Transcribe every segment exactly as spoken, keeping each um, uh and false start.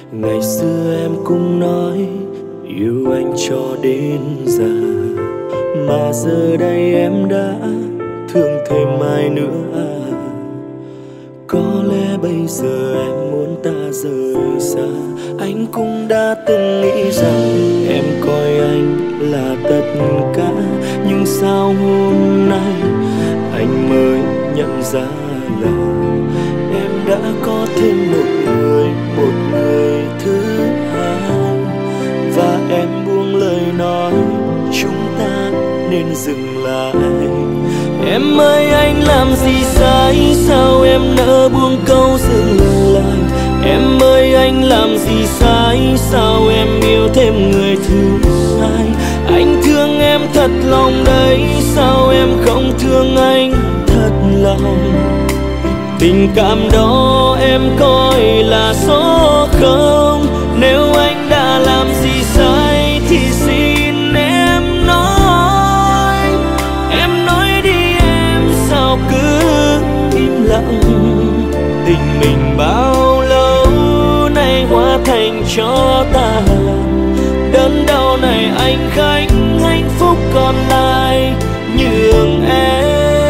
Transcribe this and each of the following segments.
Ngày xưa em cũng nói yêu anh cho đến già, mà giờ đây em đã thương thêm ai nữa à? Có lẽ bây giờ em muốn ta rời xa. Anh cũng đã từng nghĩ rằng em coi anh là tất cả, nhưng sao hôm nay anh mới nhận ra là em đã có thêm một người, một người thứ hai. Và em buông lời nói chúng ta nên dừng lại. Em ơi anh làm gì sai, sao em nỡ buông câu dừng lại? Em ơi anh làm gì sai, sao em yêu thêm người thứ hai? Anh thương em thật lòng đấy, sao em không thương anh thật lòng? Tình cảm đó em coi là số không. Nếu anh đã làm gì sai thì xin em nói. Em nói đi em, sao cứ im lặng? Tình mình bao lâu nay hóa thành cho tàn. Đớn đau này anh gánh, hạnh phúc còn lại nhường em.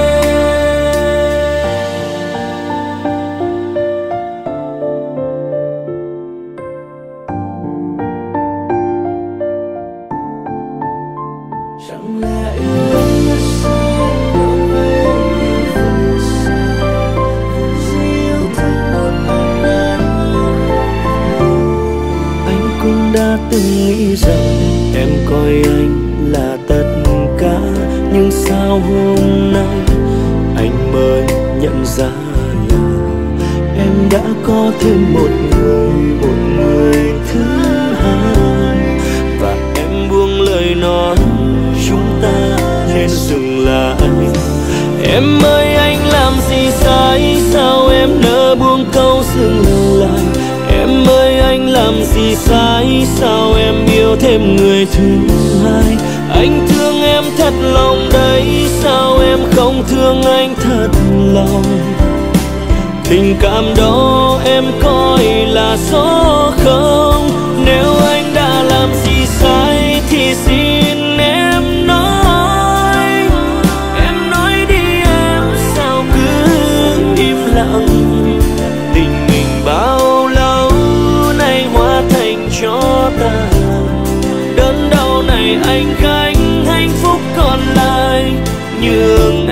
Từng nghĩ rằng em coi anh là tất cả, nhưng sao hôm nay anh mới nhận ra là em đã có thêm một người, một người thứ hai. Và em buông lời nói chúng ta nên dừng lại. Em ơi anh làm gì sai, sao em nỡ buông câu dừng lại? Em ơi anh làm gì sai, sao em yêu thêm người thứ hai? Anh thương em thật lòng đấy, sao em không thương anh thật lòng? Tình cảm đó em coi là số không. Nếu anh đã làm gì sai thì xin em nói. Em nói đi em, sao cứ im lặng? Tình mình bao lâu nay hóa thành cho tàn. Đớn đau này anh gánh, hạnh phúc còn lại nhường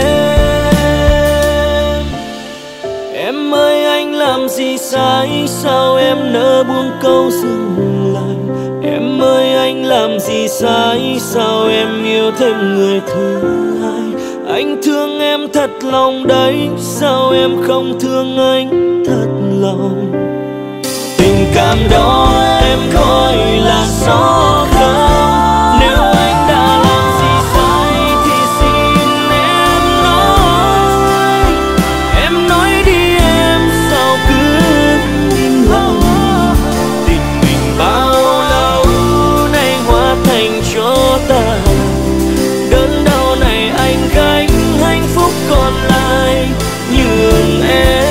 em. Em ơi anh làm gì sai, sao em nỡ buông câu dừng lại? Em ơi anh làm gì sai, sao em yêu thêm người thứ hai? Anh thương em thật lòng đấy, sao em không thương anh thật lòng? Tình cảm đó em coi là số không. Nếu anh đã làm gì sai thì xin em nói. Em nói đi em, sao cứ im lặng? Tình mình bao lâu nay hóa thành cho tàn. Đớn đau này anh gánh, hạnh phúc còn lại nhường em.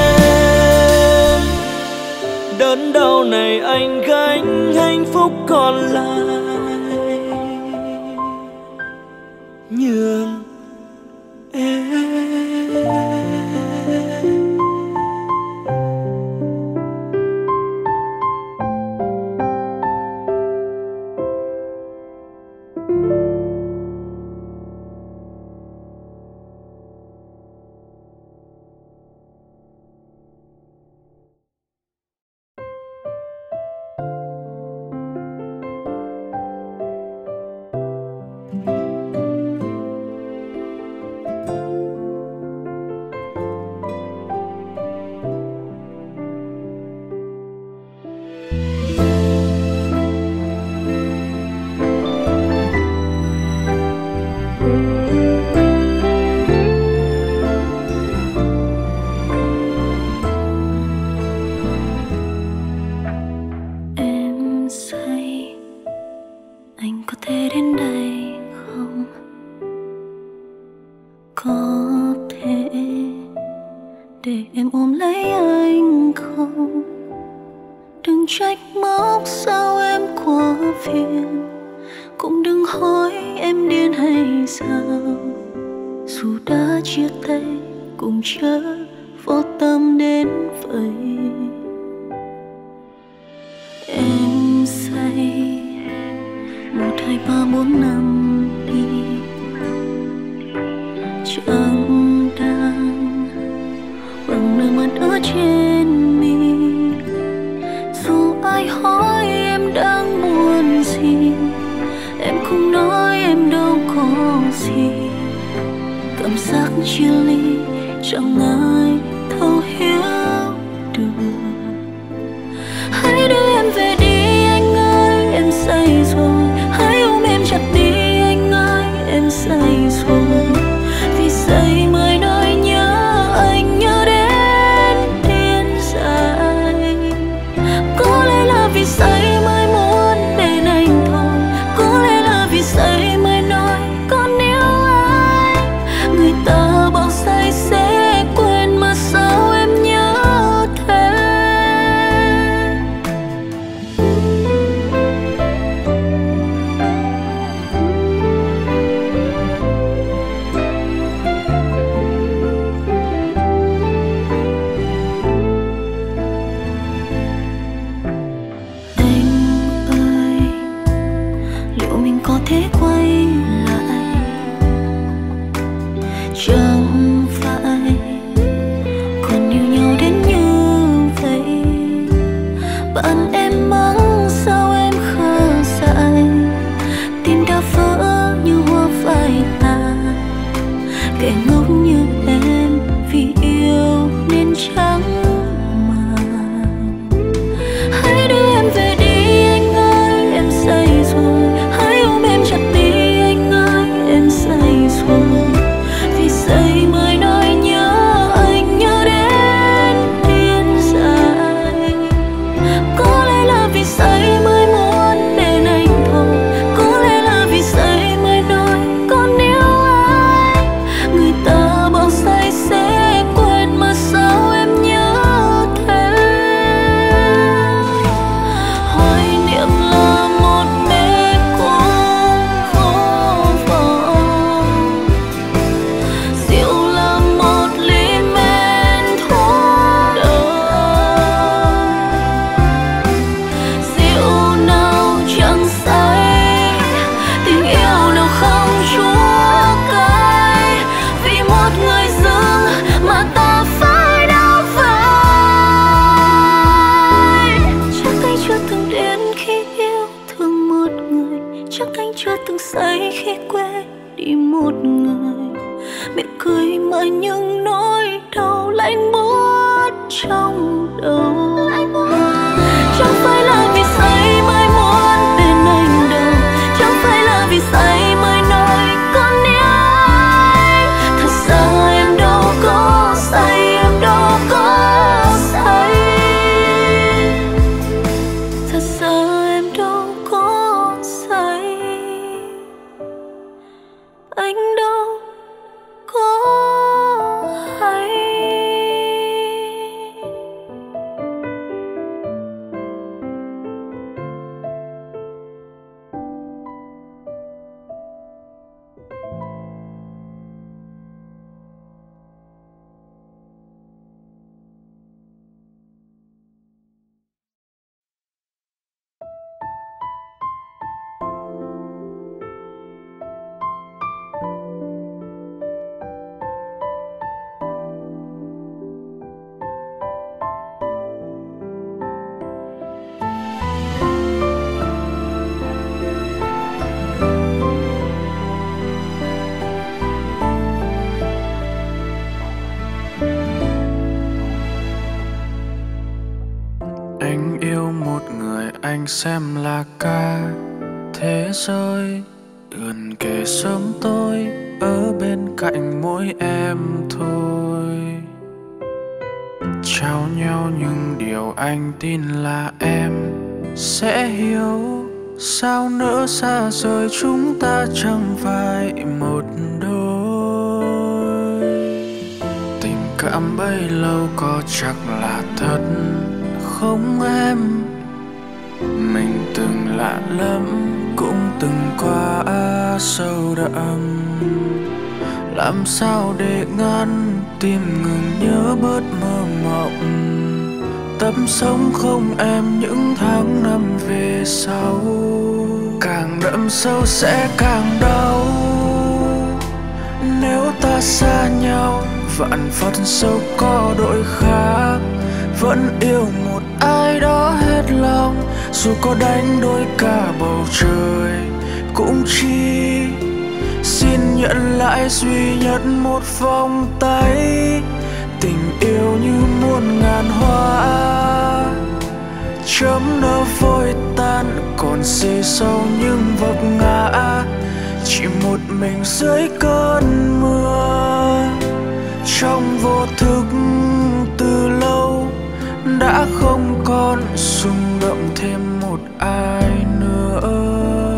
Đớn đau này anh gánh, hạnh phúc còn lại nhường em. trách móc sao em quá phiền, cũng đừng hỏi em điên hay sao. Dù đã chia tay cũng chớ vô tâm đến vậy. Em say một hai ba bốn năm đi, chẳng đang bằng nước mắt ở trên mi. Dù ai hỏi em đang muốn gì, em không nói em đâu có gì. Cảm giác chia ly chẳng ai thấu hiểu được. Hãy đưa em về đi anh ơi, em say rồi. Hãy ôm em chặt đi anh ơi, em say rồi. Vì say mới nói nhớ anh, nhớ đến điên dại. Có lẽ là vì say mới muốn bên anh thôi. Có lẽ là vì say mới nói còn yêu anh. Người ta bảo say sẽ quên mà sao em nhớ thế. Thế quay lại chẳng phải còn yêu nhau đến như vậy. Bạn em mắng sao em khờ dại, tim đã vỡ như hoa phai tàn. Kẻ ngốc như em vì yêu nên chẳng màng. Hãy đưa em về đi anh ơi, em say rồi. Say rồi, vì say mới nói nhớ anh, nhớ đến điên dại. Có lẽ là vì say mới muốn bên anh thôi. Có lẽ là vì say mới nói còn yêu anh. Người ta bảo say sẽ quên mà sao em nhớ thế. Hoài niệm là một mê cung vô vọng. Say khi quên đi một người, miệng cười mà những nỗi đau lạnh buốt trong đầu. Chẳng phải là vì say mới muốn bên anh đâu. Chẳng phải là vì say mới nói con yêu anh. Thật ra em đâu có say, em đâu có say. Thật ra em đâu có say, anh đâu có hay. Anh yêu một người anh xem là cả thế giới, gần kề sớm tối ở bên cạnh mỗi em thôi. Trao nhau những điều anh tin là em sẽ hiểu. Sao nỡ xa rời chúng ta chẳng phải một đôi. Tình cảm bấy lâu có chắc là thật không em? lắm cũng từng qua sâu đậm. Làm sao để ngăn tim ngừng nhớ bớt mơ mộng. Tập sống không em những tháng năm về sau. Càng đậm sâu sẽ càng đau. Nếu ta xa nhau vạn phật sâu có đổi khác. Vẫn yêu một ai đó hết lòng. Dù có đánh đôi cả bầu trời cũng chỉ xin nhận lại duy nhất một vòng tay. Tình yêu như muôn ngàn hoa chớm nở vội tan, còn xê sâu nhưng vấp ngã. Chỉ một mình dưới cơn mưa trong vô thức từ lâu đã không còn rung động thêm một ai nữa.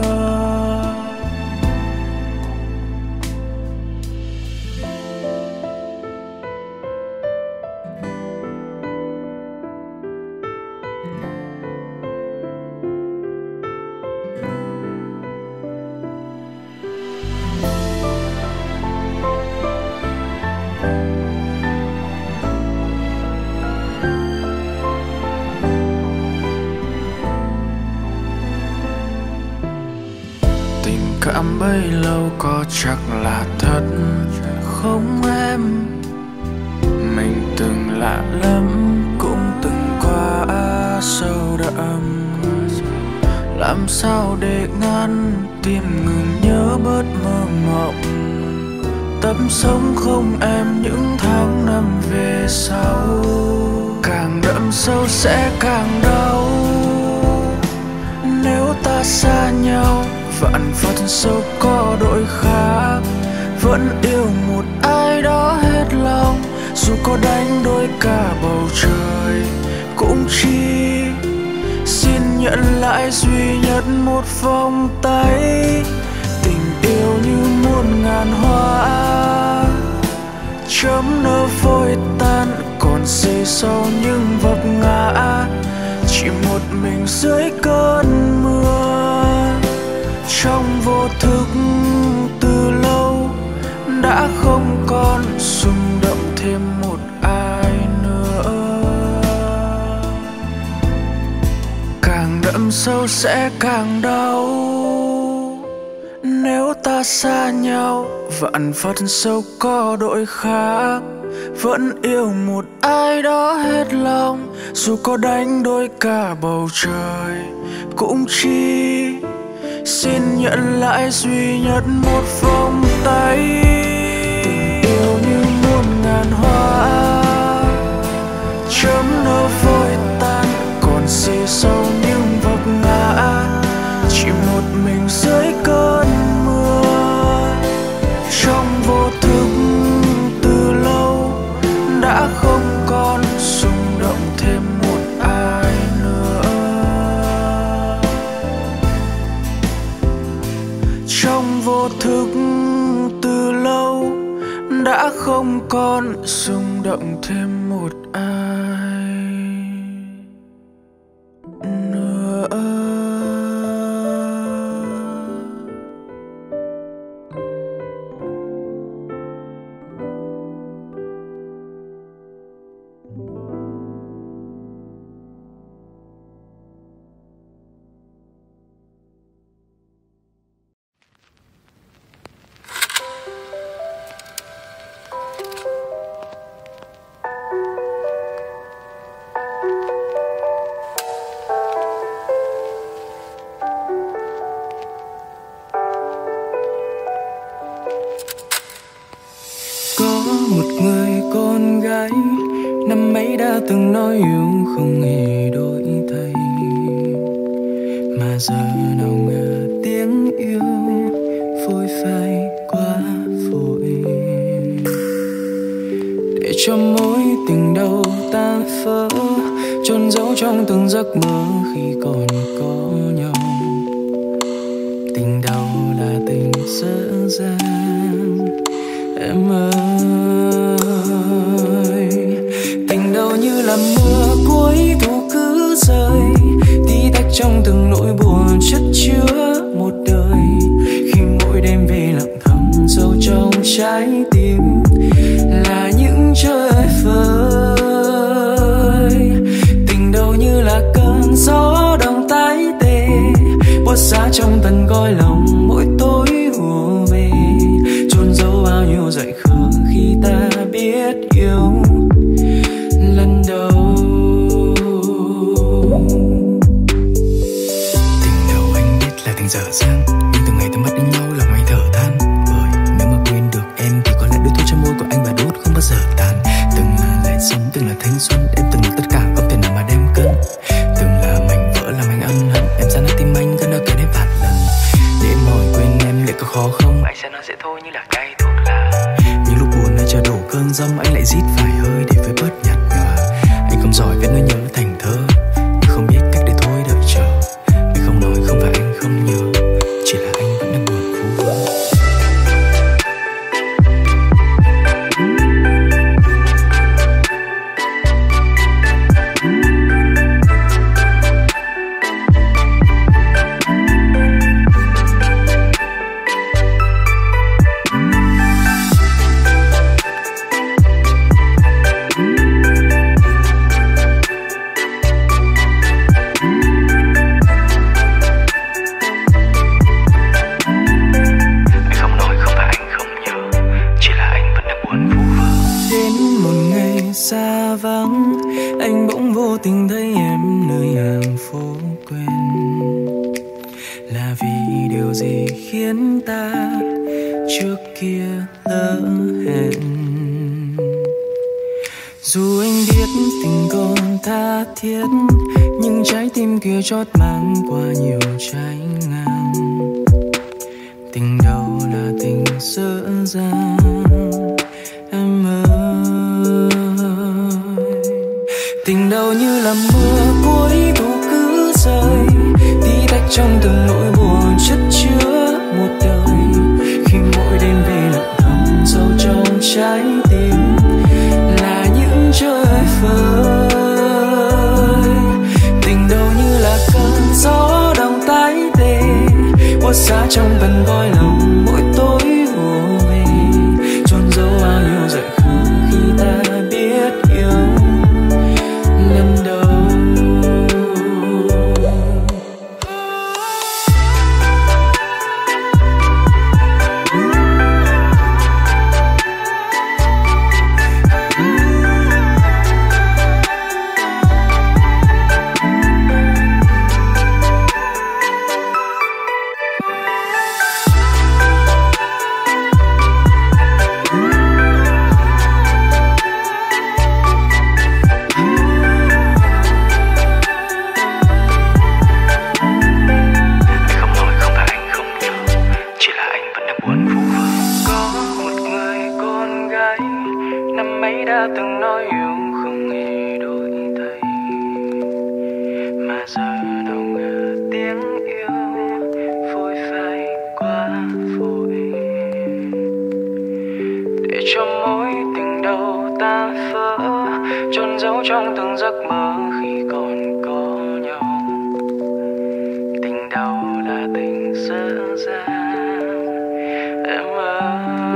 Cảm bấy lâu có chắc là thật không em? Mình từng lạ lắm cũng từng qua sâu đậm. Làm sao để ngăn tim ngừng nhớ bớt mơ mộng. Tập sống không em những tháng năm về sau. Càng đậm sâu sẽ càng đau. Nếu ta xa nhau vạn phật sâu có đổi khác. Vẫn yêu một ai đó hết lòng. Dù có đánh đôi cả bầu trời cũng chỉ xin nhận lại duy nhất một vòng tay. Tình yêu như muôn ngàn hoa chớm nở vội tan, còn xê sâu nhưng vấp ngã. Chỉ một mình dưới cơn mưa trong vô thức từ lâu đã không còn rung động thêm một ai nữa. Càng đậm sâu sẽ càng đau. Nếu ta xa nhau vạn phật sâu có đổi khác. Vẫn yêu một ai đó hết lòng. Dù có đánh đôi cả bầu trời cũng chỉ xin nhận lại duy nhất một vòng tay. Tình yêu như muôn ngàn hoa chớm nở vội tan, còn xê sâu nhưng vấp ngã. Chỉ một mình dưới cơn mưa trong vô thức từ lâu đã không còn rung động thêm một ai nữa. Trong vô thức từ lâu đã không còn rung động thêm một ai nữa. Một người con gái năm ấy đã từng nói yêu không hề đổi thay, mà giờ nào ngờ tiếng yêu phôi phai quá vội, để cho mối tình đầu ta phỡ chôn giấu trong từng giấc mơ khi còn có nhau. Tình đầu là tình dở dang em ơi, tình đầu như là mưa cuối thu cứ rơi, tí tách trong từng nỗi buồn chất chứa. dở dang, nhưng từng ngày ta mất đi nhau lòng anh thở than. Bởi nếu mà quên được em thì có lẽ đôi thuốc trên môi của anh và đốt không bao giờ tan. Từng là lệ sống, từng là thanh xuân, em từng là tất cả không thể nào mà đem cân. Từng là mảnh vỡ làm anh ân hận, em ra nát tim anh gần đã kể đến vạn lần. Để em hỏi quên em liệu có khó không? Anh sẽ nói dễ thôi như là cay thuốc lá. Nhưng lúc buồn ai chờ đổ cơn dâm, anh lại rít vài hơi để phải bớt nhạt nhòa. Anh không giỏi viết nỗi nhớ thành thơ, nhưng không biết cách để thôi đợi chờ. Anh không nói không phải anh không nhớ, chỉ là anh vẫn đang buồn phú vơ. Xa vắng, anh bỗng vô tình thấy em nơi hàng phố quen. Là vì điều gì khiến ta trước kia lỡ hẹn? Dù anh biết tình còn tha thiết, nhưng trái tim kia chót mang qua nhiều trái ngang. Tình đâu là tình dở dang em ơi. Tình đâu như là mưa cuối thu cứ rơi, tí tách trong từng nỗi buồn chất chứa một đời. Khi mỗi đêm về lặng thầm sâu trong trái tim là những trời vơi. Tình đâu như là cơn gió đông tái tê, buốt giá trong vần voi lòng mỗi tối vô về. Chôn dấu bao nhiêu dại khờ khi ta biết yêu lần đầu. Từng nói yêu không hề đổi thay, mà giờ đâu ngờ tiếng yêu phôi phai quá vội. Để cho mối tình đầu ta vỡ, chôn giấu trong từng giấc mơ khi còn có nhau. Tình đâu là tình dở dang em ơi.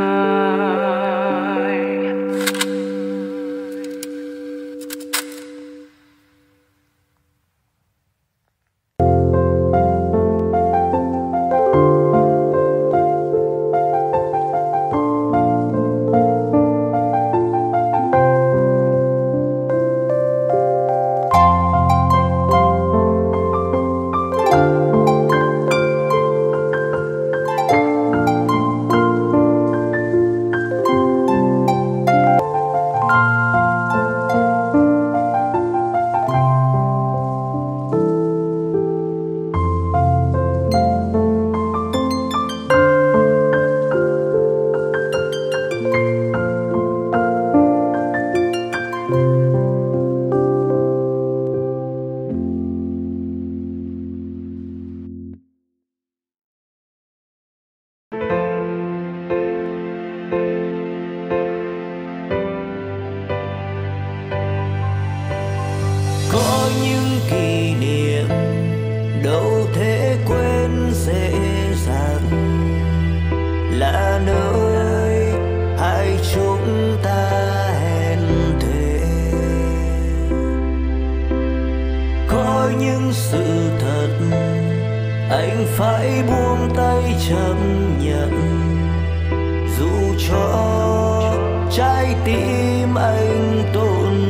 Anh phải buông tay chấp nhận, dù cho trái tim anh tổn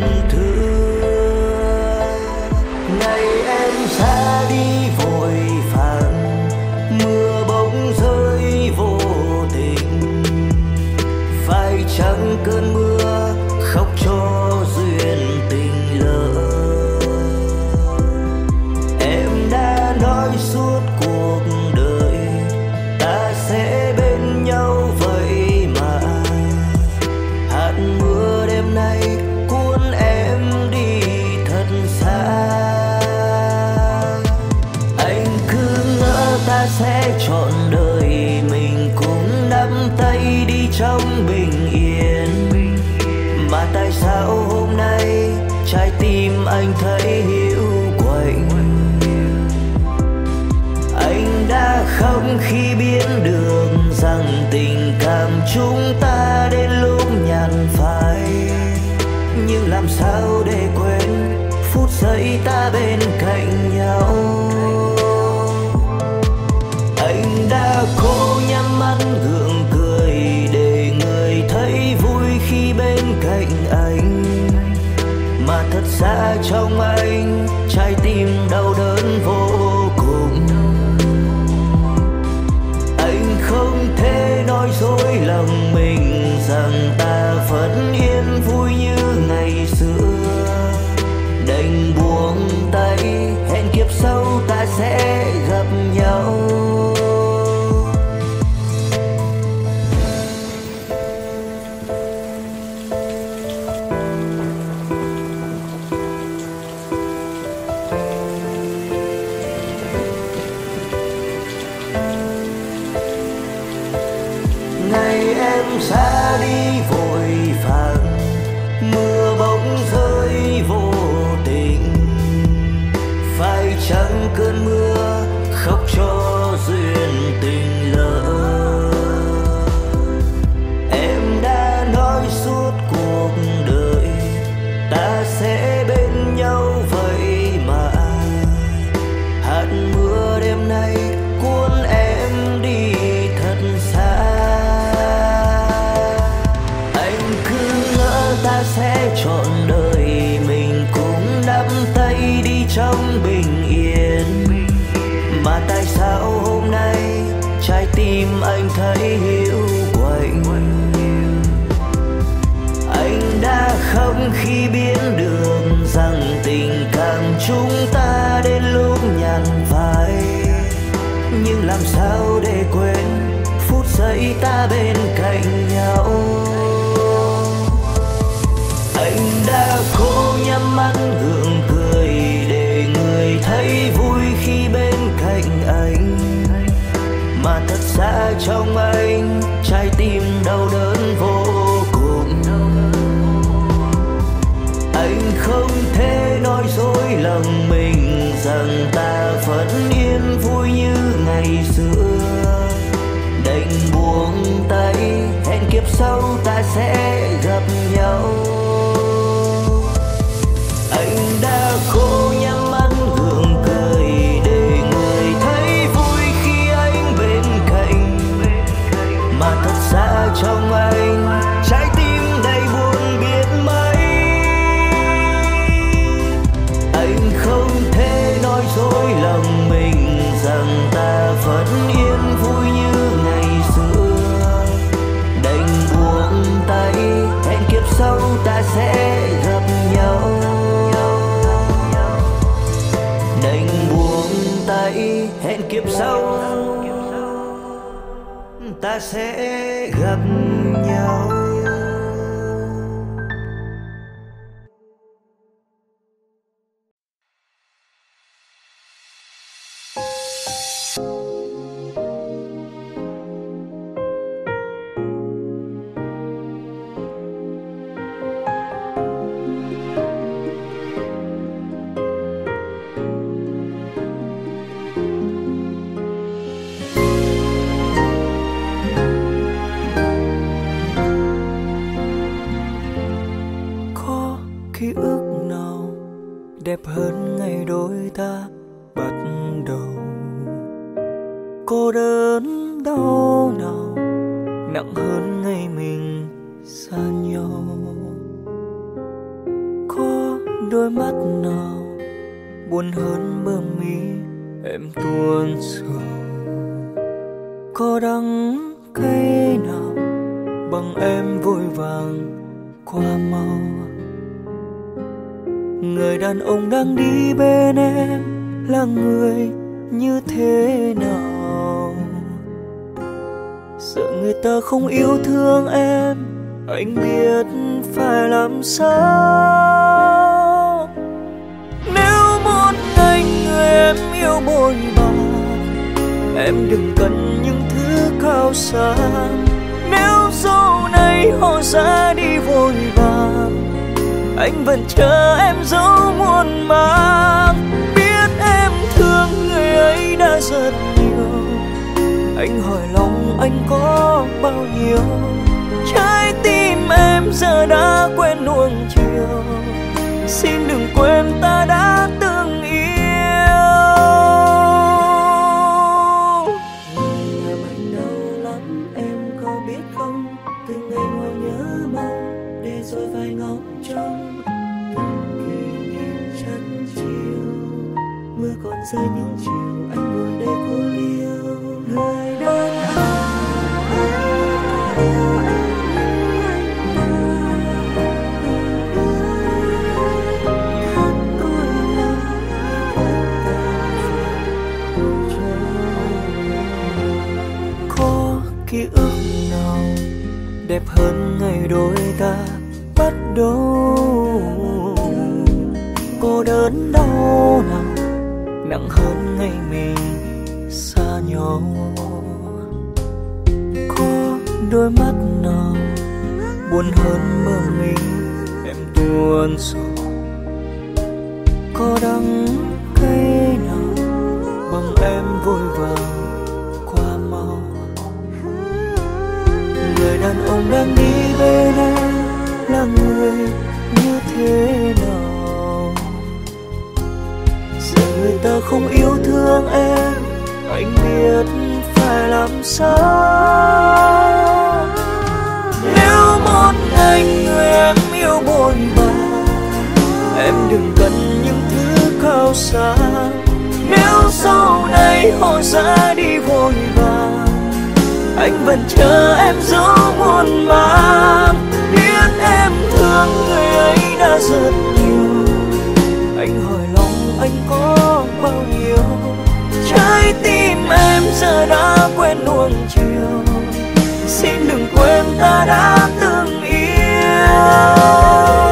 thương. Ngày em ra đi vội vàng, trong bình yên. Mà tại sao hôm nay trái tim anh thấy hiu quạnh? Anh đã khóc khi biết được rằng tình cảm chúng ta đến lúc nhạt phai. Nhưng làm sao để quên phút giây ta bên cạnh nhau? Anh đã cố nhắm mắt gượng cười để người thấy vui khi bên cạnh anh. Mà thật ra trong anh trái tim đau đớn vô cùng. Anh không thể nói dối lòng mình rằng ta vẫn yên vui như ngày xưa. Đành buông tay, hẹn kiếp sau ta sẽ gặp nhau. Ngày em xa đi vội vàng, mưa bỗng rơi vô tình. Phải chăng cơn mưa khóc cho duyên tình lỡ? Em đã nói suốt cuộc đời ta sẽ bên nhau vậy mà. Hạt mưa đêm nay cuốn em đi thật xa. Ta sẽ trọn đời mình cũng nắm tay đi trong bình yên. Mà tại sao hôm nay trái tim anh thấy hiu quạnh? Anh đã khóc khi biết được rằng tình cảm chúng ta đến lúc nhạt phai. Nhưng làm sao để quên phút giây ta bên cạnh nhau? Anh đã cố nhắm mắt gượng cười để người thấy vui khi bên cạnh anh. Mà thật ra trong anh trái tim đau đớn vô cùng. Anh không thể nói dối lòng mình rằng ta vẫn yên vui như ngày xưa. Đành buông tay, hẹn kiếp sau ta sẽ gặp nhau. Anh đã cố nhắm mắt gượng cười để người thấy vui khi anh bên cạnh. Mà thật ra trong anh trái tim đầy buồn biết mấy. Anh không thể nói dối lòng mình rằng ta vẫn yên vui như ngày xưa. Đành buông tay, hẹn kiếp sau ta sẽ gặp nhau. Đành buông tay, hẹn kiếp sau ta sẽ gặp nhau. Ký ức nào đẹp hơn ngày đôi ta bắt đầu? Cô đơn đau nào nặng hơn ngày mình xa nhau? Có đôi mắt nào buồn hơn bờ mi em tuôn sầu? Có đắng cay nào bằng em vội vàng qua mau? Người đàn ông đang đi bên em là người như thế nào? Sợ người ta không yêu thương em, anh biết phải làm sao. Nếu một ngày người em yêu bội bạc, em đừng cần những thứ cao xa. Nếu sau này họ ra đi vội vàng, anh vẫn chờ em dấu muôn màng. Biết em thương người ấy đã rất nhiều, anh hỏi lòng anh có bao nhiêu. Trái tim em giờ đã quen nuông chiều, xin đừng quên ta đã từng yêu. Làm anh đau lắm em có biết không, từng ngày ngồi nhớ mong để rồi phải ngóng trông. Từng kỷ niệm chân chiều, mưa còn rơi những chiều anh ngồi đây cô liêu. Người đàn ký ức nào đẹp hơn ngày đôi ta bắt đầu, cô đơn đau nào nặng hơn ngày mình xa nhau. Có đôi mắt nào buồn hơn mơ mình em tuôn sầu, có đắng cay nào bằng em vội vàng qua mau. Người đàn ông đang đi bên em là người như thế nào? Giờ người ta không yêu thương em, anh biết phải làm sao. Nếu một ngày người em yêu bội bạc, em đừng cần những thứ cao xa. Nếu sau này họ ra đi vội vàng, anh vẫn chờ em dấu muôn màng. Biết em thương người ấy đã rất nhiều, anh hỏi lòng anh có bao nhiêu. Trái tim em giờ đã quen nuông chiều, xin đừng quên ta đã từng yêu.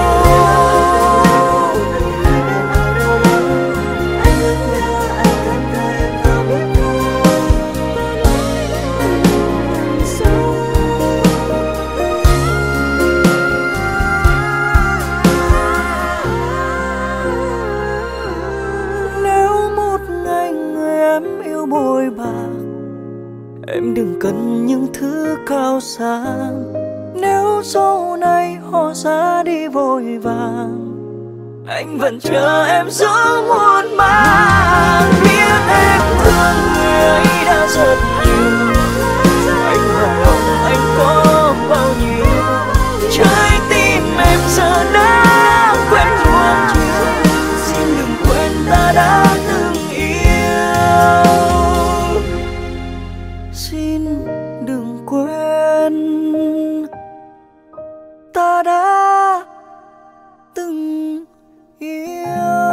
Em đừng cần những thứ cao sang. Nếu sau này họ ra đi vội vàng, anh vẫn chờ em giữa muôn màng. Biết em thương người ấy đã rất nhiều, anh hỏi lòng anh có bao nhiêu. Trái tim em giờ đã quen nuông chiều, xin đừng quên ta đã từng yêu. Xin đừng quên ta đã từng yêu.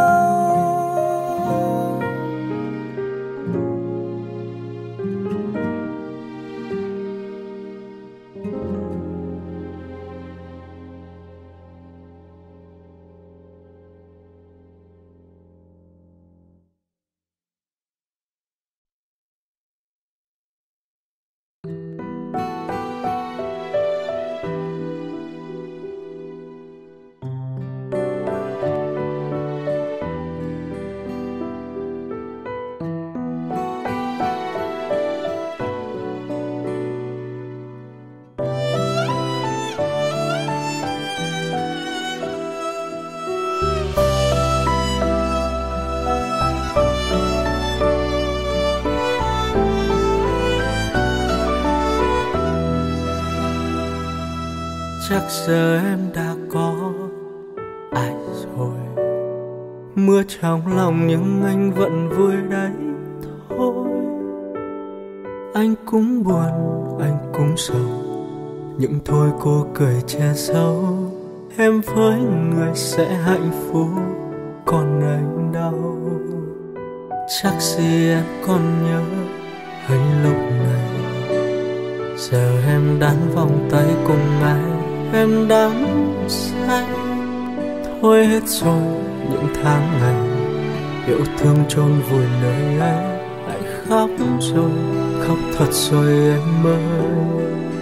Chắc giờ em đã có ai rồi, mưa trong lòng nhưng anh vẫn vui đấy thôi. Anh cũng buồn, anh cũng sầu, nhưng thôi cô cười che giấu. Em với người sẽ hạnh phúc, còn anh đau. Chắc gì em còn nhớ hay lúc này giờ em đan vòng tay cùng ai. Em đắm say thôi hết rồi những tháng ngày yêu thương chôn vùi nơi ấy. Lại khóc rồi, khóc thật rồi em ơi. Em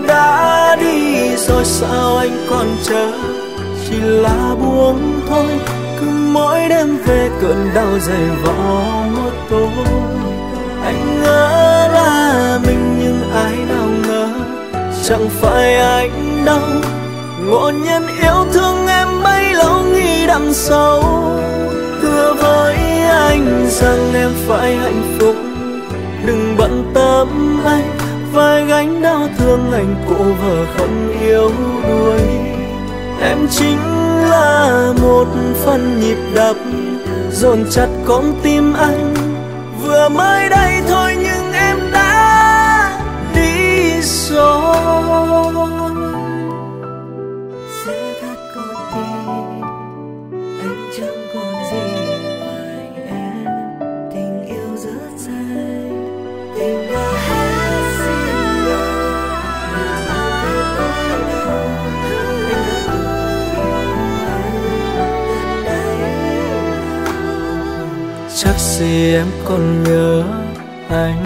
đã đi rồi sao anh còn chờ, chỉ là buông thôi. Cứ mỗi đêm về cơn đau dày vò một tối. Anh ngỡ là mình nhưng ai nào ngờ chẳng phải anh đâu. Ngộ nhân yêu thương em bấy lâu nghĩ đằng sau. Thưa với anh rằng em phải hạnh phúc, đừng bận tâm anh. Vai gánh đau thương anh cô vợ không yêu đuổi. Em chính là một phần nhịp đập dồn chặt con tim anh. Vừa mới đây thôi nhưng em đã đi rồi. Sẽ thật con tim anh chẳng còn gì ngoài em. Tình yêu rất dài, tình đã hết xin lỗi. Mà bao thứ tôi đâu anh đã từng yêu anh tận đáy. Chắc gì em còn nhớ anh.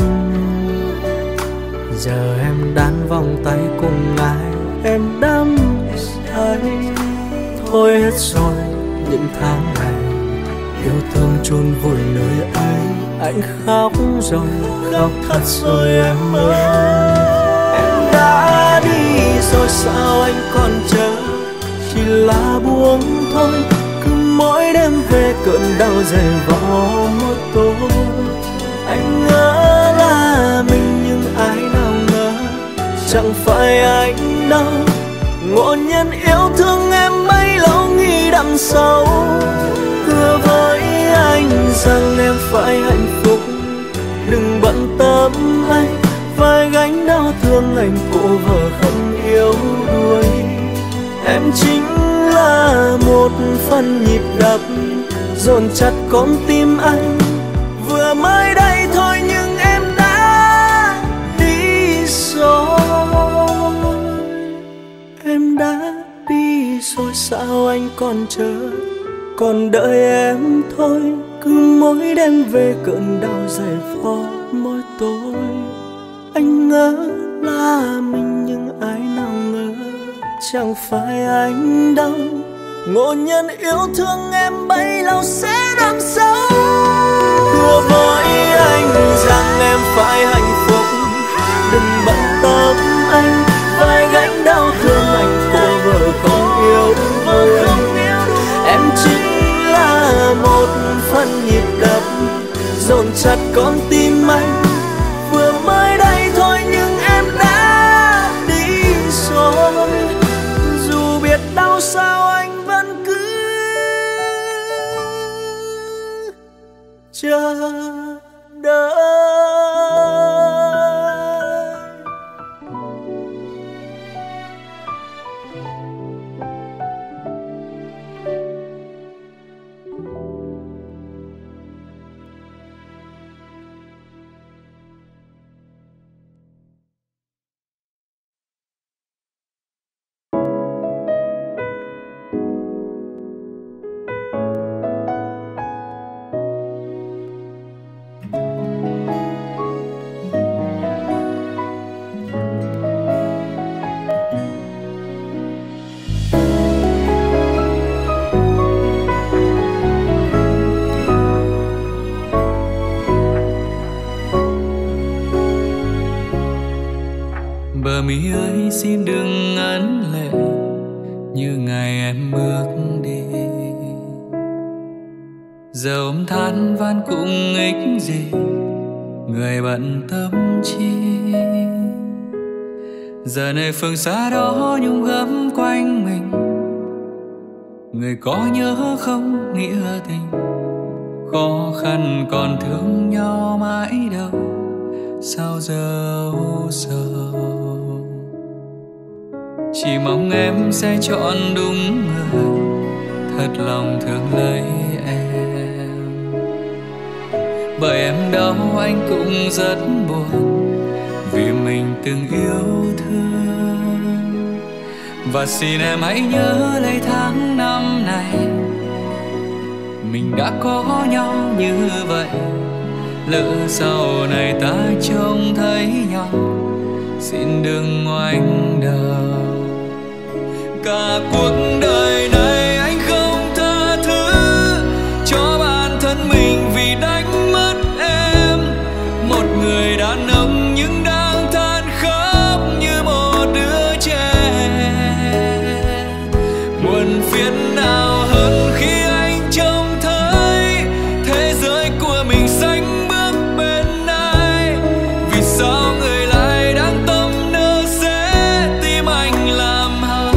Giờ em đan vòng tay cùng ai em đắm say. Thôi hết rồi những tháng ngày yêu thương chôn vùi nơi anh. Anh khóc rồi, khóc thật rồi em ơi. Em đã đi rồi sao anh còn chờ, chỉ là buông thôi. Cứ mỗi đêm về cơn đau dày vò một tối. Anh ngỡ là mình nhưng ai nào ngờ chẳng phải anh đâu. Ngộ nhân yêu thương em bấy lâu nghĩ đằng sau. Thưa với anh rằng em phải hạnh phúc, đừng bận tâm anh. Vai gánh đau thương anh cô vợ không yêu đuổi. Em chính là một phần nhịp đập dồn chặt con tim anh. Vừa mới đây thôi nhưng em đã đi rồi. Em đã đi rồi sao anh còn chờ, còn đợi em thôi. Cứ mỗi đêm về cơn đau dày vò mỗi tối. Anh ngỡ là mình nhưng ai nào ngờ chẳng phải anh đâu. Ngộ nhân yêu thương em bấy lâu sẽ đắm sâu. Thưa với anh rằng em phải hạnh phúc, đừng bận tâm anh. Vai gánh đau thương anh cô vợ không yêu đuổi. Em chính là một phần nhịp đập dồn chặt con tim anh. Vừa mới đây thôi nhưng em đã đi rồi. Dù biết đau sao anh vẫn cứ chờ đợi. Bờ mi ơi xin đừng ngấn lệ như ngày em bước đi. Giờ ôm than van cũng ích gì, người bận tâm chi. Giờ này phương xa đó nhung gấm quanh mình, người có nhớ không nghĩa tình. Khó khăn còn thương nhau mãi đâu, sao giờ u sầu. Chỉ mong em sẽ chọn đúng người, thật lòng thương lấy em. Bởi em đâu anh cũng rất buồn, vì mình từng yêu thương. Và xin em hãy nhớ lấy tháng năm này, mình đã có nhau như vậy. Lỡ sau này ta trông thấy nhau, xin đừng ngoảnh đầu. Cả cuộc đời này anh không tha thứ cho bản thân mình vì đánh mất em, một người đàn ông nhưng đang than khóc như một đứa trẻ. Buồn phiền nào hơn khi anh trông thấy thế giới của mình sánh bước bên ai. Vì sao người lại đang tâm nỡ sẽ tim anh làm hại.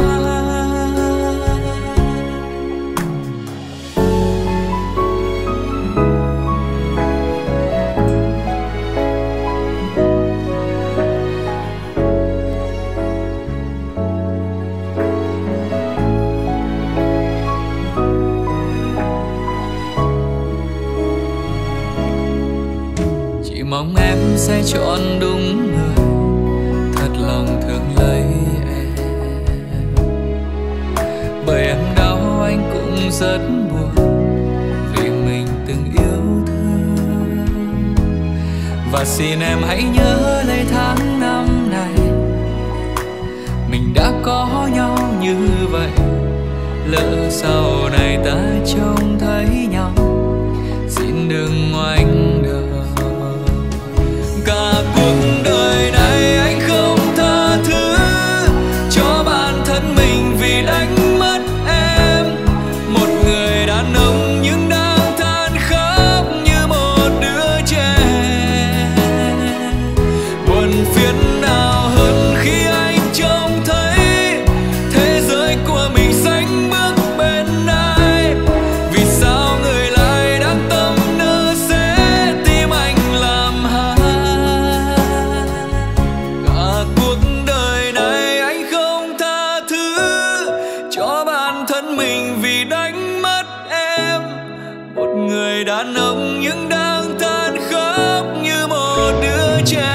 Chỉ mong em sẽ chọn đúng người, thật lòng thương lấy em. Bởi em đau anh cũng rất buồn vì mình từng yêu thương. Và xin em hãy nhớ lấy tháng năm này mình đã có nhau như vậy. Lỡ sau này ta trông thấy nhau, xin đừng ngoảnh đầu. Cả cuộc đời này anh không tha thứ cho bản thân mình vì đánh mất em, một người đàn ông nhưng đang than khóc như một đứa trẻ. Buồn phiền nào hơn khi anh trông thấy thế giới của mình sánh bước bên ai. Vì sao người lại đang tâm nỡ sẽ tim anh làm hại. Cả cuộc đời này anh không tha thứ cho bản thân mình vì đánh mất em, một người đàn ông nhưng đang than khóc như một đứa trẻ.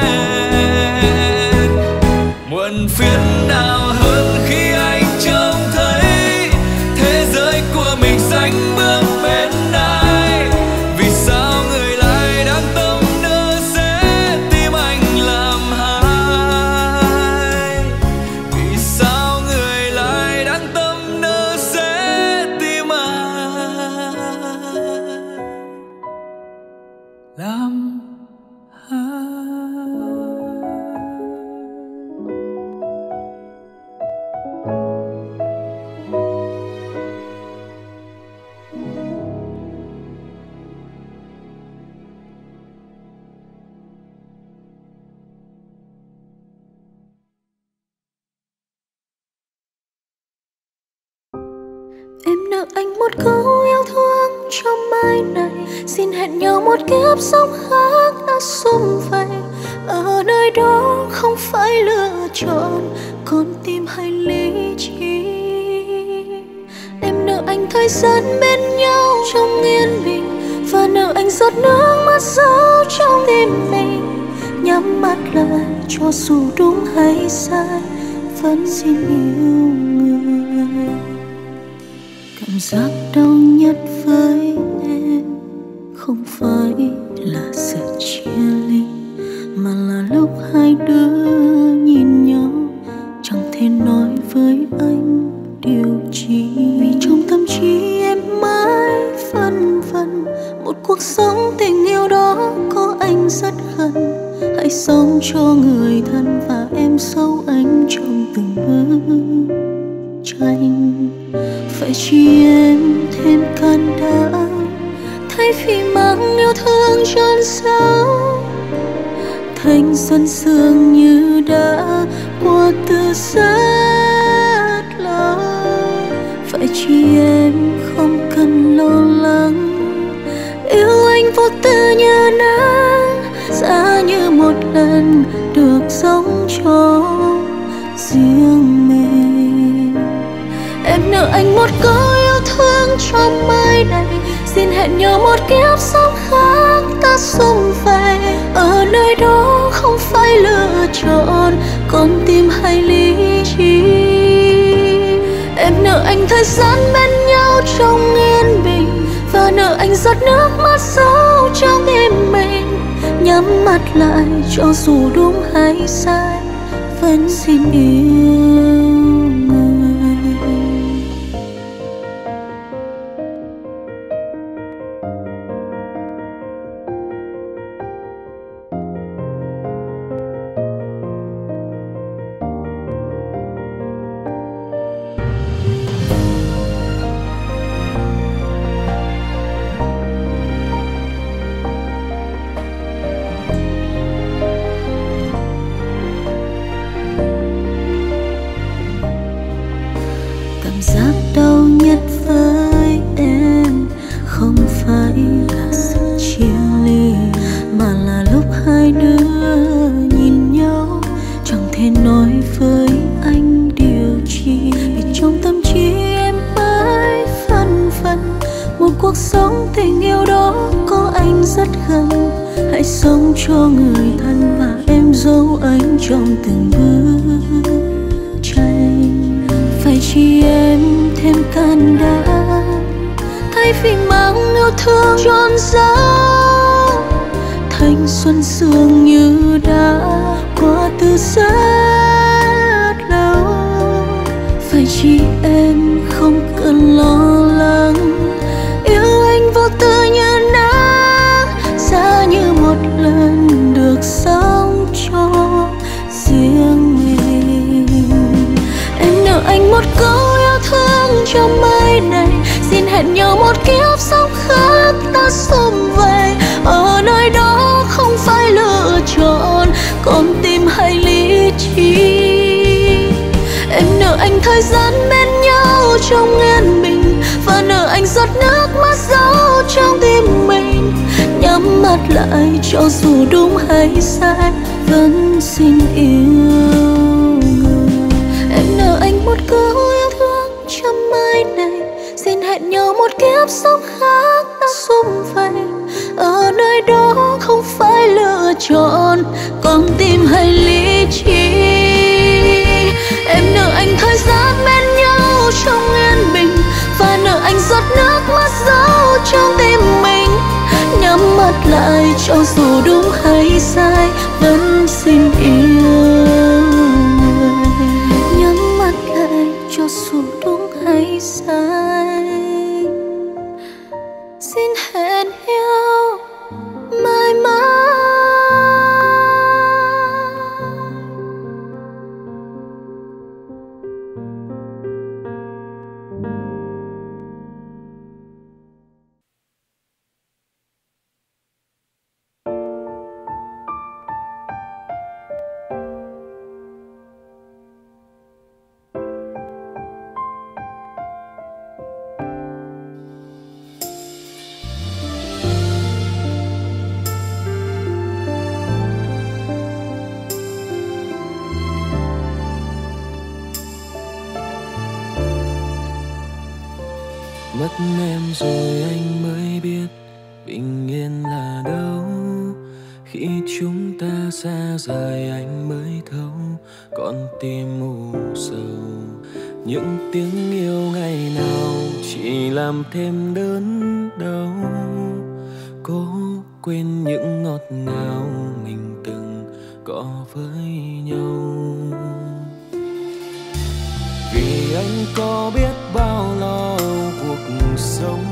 Muộn phiền nào hơn khi anh trông thấy thế giới của mình sánh bước bên ai. Vì sao người lại đang tâm nỡ sẽ tim anh làm hại. Vì sao người lại đang tâm nỡ sẽ tim anh làm hại. Em nợ anh một câu yêu thương trong mai này, xin hẹn nhau một kiếp sống khác đã sum vầy. Ở nơi đó không phải lựa chọn con tim hay lý trí. Em nợ anh thời gian bên nhau trong yên bình, và nợ anh giọt nước mắt rơi trong tim mình. Nhắm mắt lại cho dù đúng hay sai, vẫn xin yêu người. Cảm giác đau nhất với em không phải là sự chia ly, mà là lúc hai đứa nhìn nhau chẳng thể nói với anh điều chi. Vì trong tâm trí em mãi phân vân, một cuộc sống tình yêu đó có anh rất gần. Hãy sống cho người thân và em dấu anh trong từng bức tranh. Phải chi em thêm can đảm, thay vì mang yêu thương trôn sâu thành xuân sương như đã qua từ rất lâu. Phải chi em không cần lo lắng, yêu anh vô tư như nắng, giá như một lần được sống cho riêng mình. Em nợ anh một câu yêu thương trong mai này, xin hẹn nhau một kiếp sống khác ta sum vầy. Ở nơi đó không phải lựa chọn con tim hay lý trí. Em nợ anh thời gian bên nhau trong yên bình, và nợ anh giọt nước mắt sâu trong tim mình. Nhắm mắt lại cho dù đúng hay sai, vẫn xin yêu người. Cảm giác đau nhất với em không phải là sự chia ly, mà là lúc hai đứa nhìn nhau chẳng thể nói với anh điều chi. Vì trong tâm trí em mãi phân vân, một cuộc sống tình yêu đó có anh rất gần. Hãy sống cho người thân và em giấu anh trong từng bức tranh. Phải chi em thêm can đảm, thay vì mang yêu thương trôn giấu. Thanh xuân dường như đã qua từ rất lâu. Phải chi em không cần lo lắng, yêu anh vô tư như nắng, giá như một lần được sống cho riêng mình. Em nợ anh một câu yêu thương trong mai này, xin hẹn nhau một kiếp sống khác ta sum vầy. Ở nơi đó không phải lựa chọn, con tim hay lý trí. Em nợ anh thời gian bên nhau trong yên bình, và nợ anh giọt nước mắt giấu trong tim mình. Nhắm mắt lại cho dù đúng hay sai, vẫn xin yêu người. Em nợ anh một câu yêu thương trong mai này, xin hẹn nhau một kiếp sống khác ta sum vầy. Ở nơi đó không phải lựa chọn, con tim hay lý trí. Em nợ anh thời gian bên nhau trong yên bình, và nợ anh giọt nước mắt giấu trong tim mình. Nhắm mắt lại cho dù đúng hay sai, vẫn xin yêu người. Nhắm mắt lại cho dù đúng hay sai, xin hẹn nhau mãi mãi. Mất em rồi anh mới biết bình yên là đâu. Khi chúng ta xa rời anh mới thấu con tim u sầu. Những tiếng yêu ngày nào chỉ làm thêm đớn đau. Cố quên những ngọt ngào mình từng có với nhau. Vì anh có biết bao lo cuộc sống,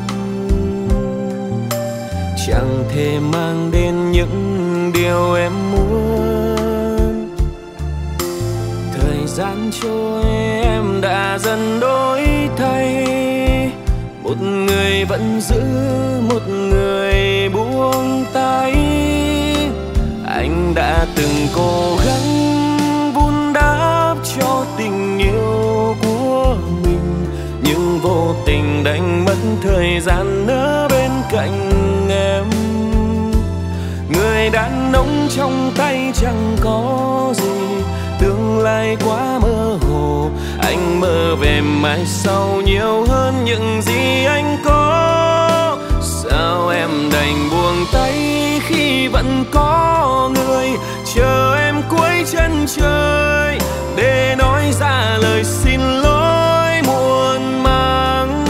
chẳng thể mang đến những điều em muốn. Thời gian trôi em đã dần đổi thay, một người vẫn giữ, một người buông tay. Anh đã từng cố gắng vun đắp cho tình yêu của mình, nhưng vô tình đánh mất thời gian ở bên cạnh em. Người đàn ông trong tay chẳng có gì, tương lai quá mơ hồ. Anh mơ về mai sau nhiều hơn những gì anh có. Sao em đành buông tay khi vẫn có người chờ em cuối chân trời, để nói ra lời xin lỗi muộn màng.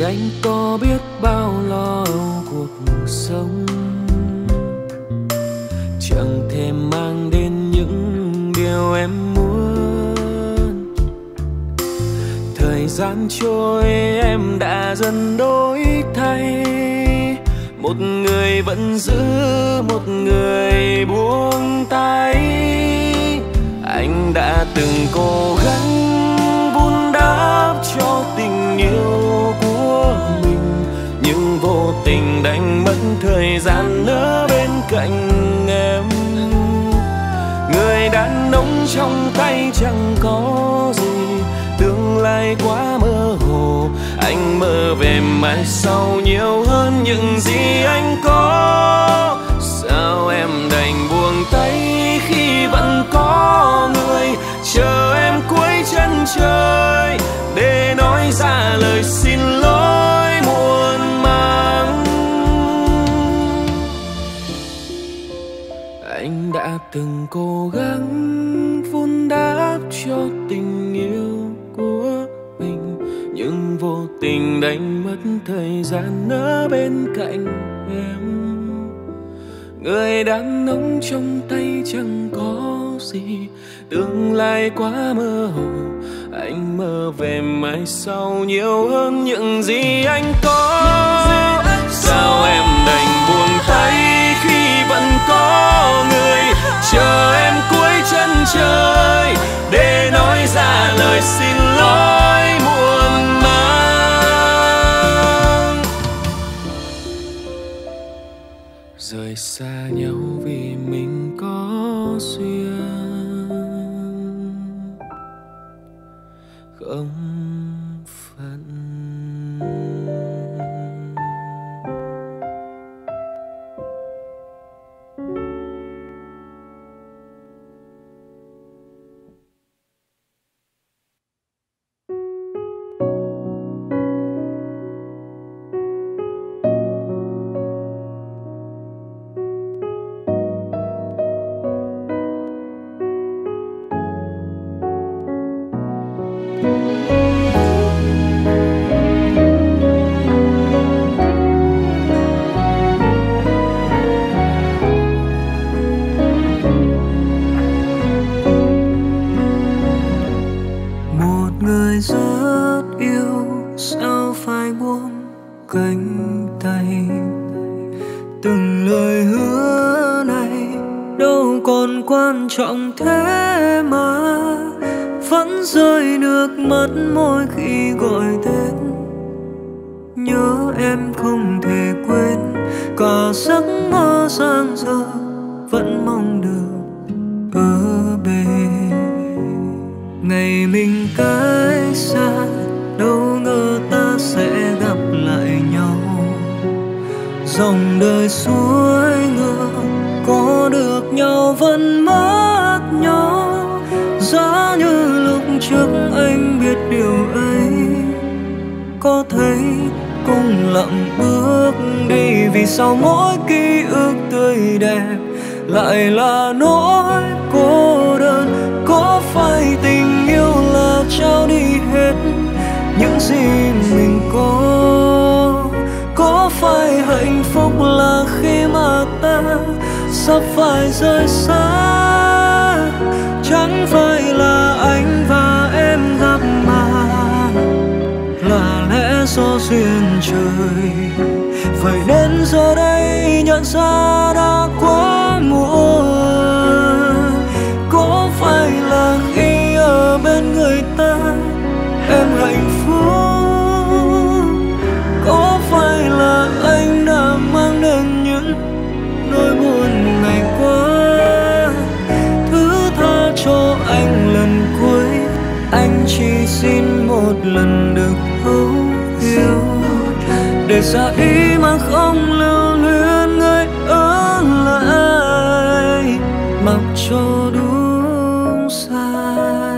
anh có biết bao lo âu cuộc sống, chẳng thể mang đến những điều em muốn. Thời gian trôi em đã dần đổi thay, một người vẫn giữ, một người buông tay. Anh đã từng cố gắng vun đắp cho tình yêu của mình, nhưng vô tình đánh mất thời gian ở bên cạnh em. Người đàn ông trong tay chẳng có gì, tương lai quá mơ hồ. Anh mơ về mai sau nhiều hơn những gì anh có. Sao em đành buông tay khi vẫn có người chờ em cuối chân trời để nói ra lời xin lỗi muộn màng. Anh đã từng cố gắng vun đắp cho tình yêu của mình, nhưng vô tình đánh mất thời gian ở bên cạnh em. Người đàn ông trong tay chẳng có gì, tương lai quá mơ hồ. Anh mơ về mai sau nhiều hơn những gì anh có. Sao em đành buông tay khi vẫn có người chờ em cuối chân trời để nói ra lời xin lỗi muộn màng. Rời xa nhau vì mình có duyên không phận. Trọng thế mà vẫn rơi nước mắt mỗi khi gọi tên. Nhớ em không thể quên, cả giấc mơ giang dở vẫn mong được ở bên. Ngày mình cách xa, đâu ngờ ta sẽ gặp lại nhau. Dòng đời xuôi ngược, có được nhau vẫn mất nhau. Giá như lúc trước anh biết điều ấy, có thấy cùng lặng bước đi. Vì sao mỗi ký ức tươi đẹp lại là nỗi cô đơn? Có phải tình yêu là trao đi hết những gì mình có? Có phải hạnh phúc là khi mà ta sắp phải rời xa? Chẳng phải là anh và em gặp mà là lẽ do duyên trời. Vậy đến giờ đây nhận ra đã quá muộn. Có phải là khi ở bên người ta em hạnh phúc? Có phải là anh đã mang đến những nỗi buồn ngày qua? Thứ tha cho anh lần cuối, anh chỉ xin một lần được thấu hiểu, để ra ý mà không lưu luyến người ở lại, mặc cho đúng sai.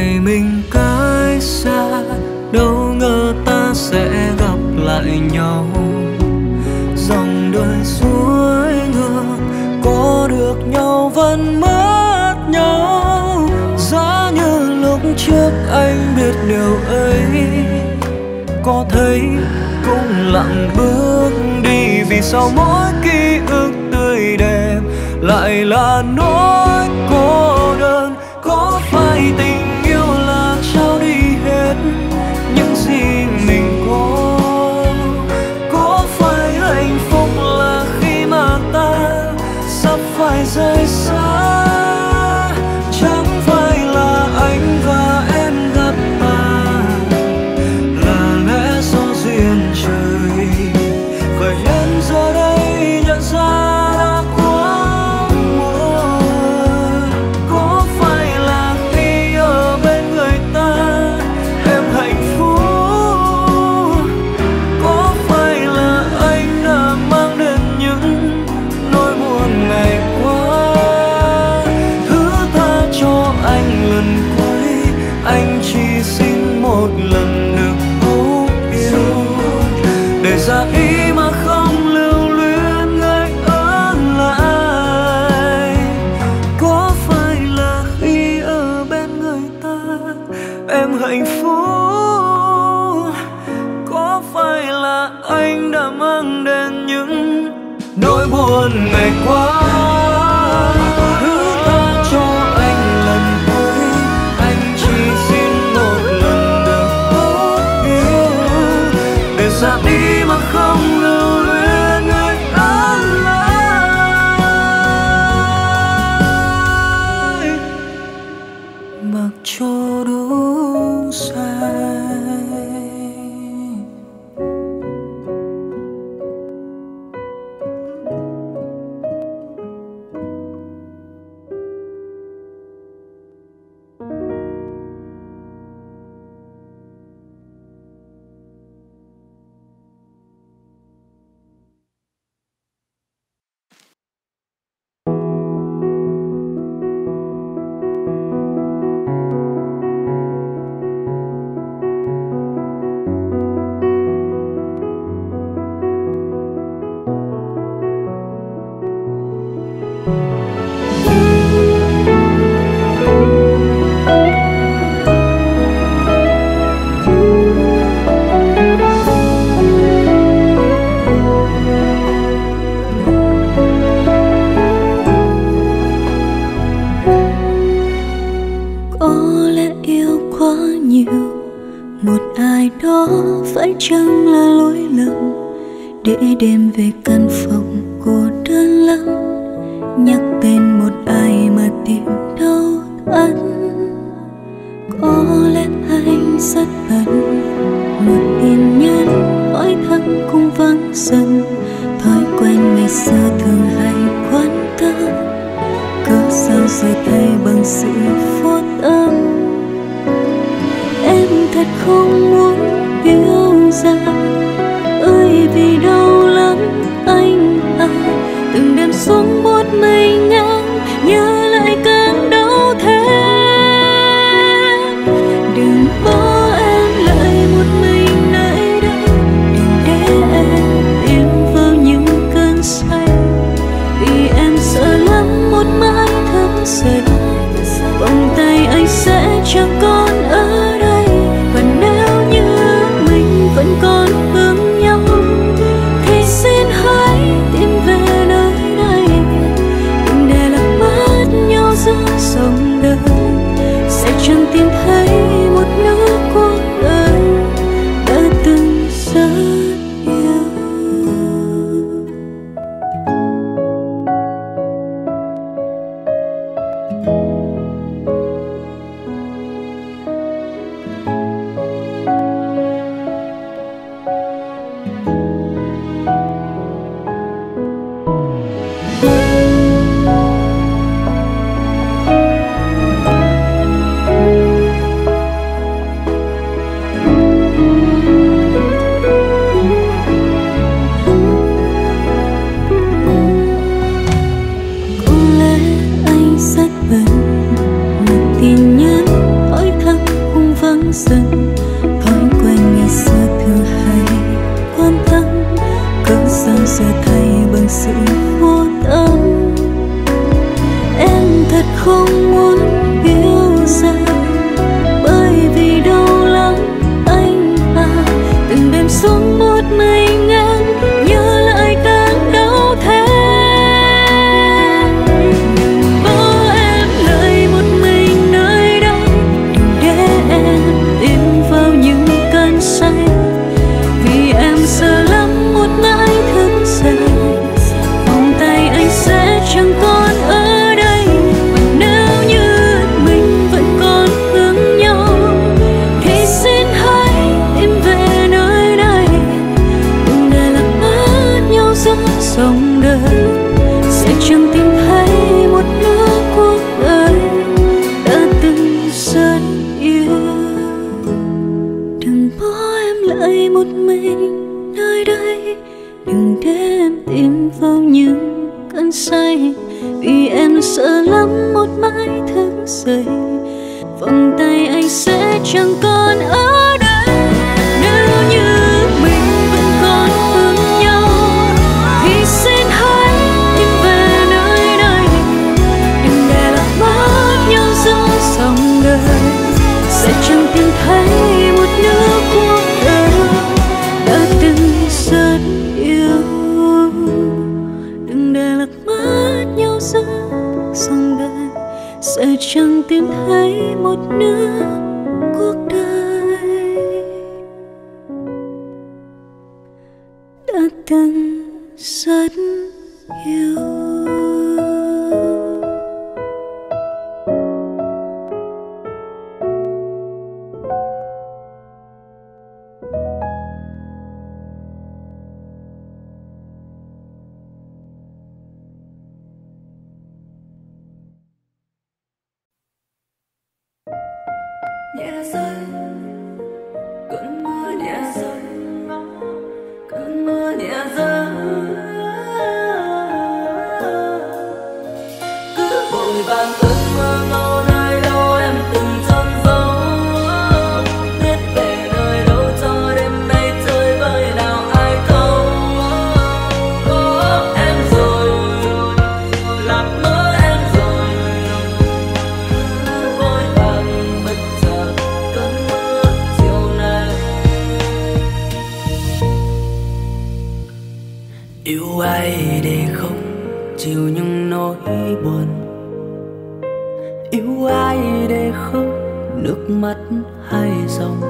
ngày mình cách xa, đâu ngờ ta sẽ gặp lại nhau. Dòng đời suối ngược, có được nhau vẫn mất nhau. Giá như lúc trước anh biết điều ấy, có thấy cũng lặng bước đi. Vì sao mỗi ký ức tươi đẹp lại là nỗi cô đơn? Có phải tình yêu là trao đi hết những gì mình có? Có phải hạnh phúc là khi mà ta sắp phải rời xa? Chẳng phải là anh và em gặp ta là lẽ do duyên trời, vậy nên giờ đây nhận ra đã quá muộn. Có phải là khi ở bên người ta em hạnh phúc? Có phải là anh đã mang đến những nỗi buồn ngày qua? Thứ tha cho anh lần cuối, anh chỉ xin một lần được thấu yêu, để ra ý mà không lưu luyến người ở lại. Có phải là khi ở bên người ta em hạnh phúc? Có phải là anh đã mang đến những nỗi buồn ngày qua? Thứ tha cho anh lần cuối, anh chỉ xin một lần được thấu yêu, để ra đi mà không lưu luyến người ở lại. Mặc cho đúng sai. phải chăng là lỗi lầm để đêm về căn phòng cô đơn lắm, nhắc tên một ai mà tìm đâu anh. Có lẽ anh rất bận, một tin nhắn hỏi thăm cũng vắng dần, thói quen ngày xưa thường hay quan tâm, cớ sao giờ thay bằng sự vô tâm. Em thật không muốn yêu ra ơi, vì đau lắm anh à, từng đêm xuống một mình ngang nhớ lại càng đau thêm. Đừng bỏ em lại một mình nơi đây, đừng để em im vào những cơn say, vì em sợ lắm một mai thức dậy vòng tay anh sẽ chẳng còn ở đây. Và nếu dần thói quen ngày xưa thường hay quan tâm, cớ sao giờ thay bằng sự vô tâm. Em thật không muốn yêu xa, bởi vì đau lắm anh à. Từng đêm xuống một mình em nhớ lại càng đau thế. Đừng bỏ em lại một mình nơi đâu, đừng để em im vào những cơn say. Vì em sợ lắm một mai thức dậy, vòng tay anh sẽ chẳng còn ở đây. Nếu như mình vẫn còn hướng nhau thì xin hãy tìm về nơi này, đừng để lạc mất nhau giữa dòng đời. Sẽ chẳng tìm thấy một nửa cuộc đời đã từng rất yêu. Đừng bỏ em lại một mình nơi đây, đừng để em tìm vào những cơn say. Vì em sợ lắm một mai thức dậy, vòng tay anh sẽ chẳng còn ở đây. Nếu như mình vẫn còn hướng nhau thì xin hãy tìm về nơi này, đừng để lạc mất nhau giữa dòng đời. Sẽ chẳng tìm thấy một nửa cuộc đời đã từng rất yêu. Đừng để lạc mất nhau giữa dòng đời, sẽ chẳng tìm thấy một nửa cuộc đời đã từng rất yêu. Nhẹ rơi cơn mưa, nhẹ rơi cơn mưa, nhẹ rơi. Cứ vội vàng cơn mưa ngâu nơi đâu em từng chôn giấu. Biết về nơi đâu cho đêm nay chơi vơi nào ai thấu. Có em rồi, lạc mất em rồi. Cứ vội vàng bất chợt cơn mưa chiều nay. Yêu ai để không chịu những nỗi buồn, yêu ai để không nước mắt hai dòng,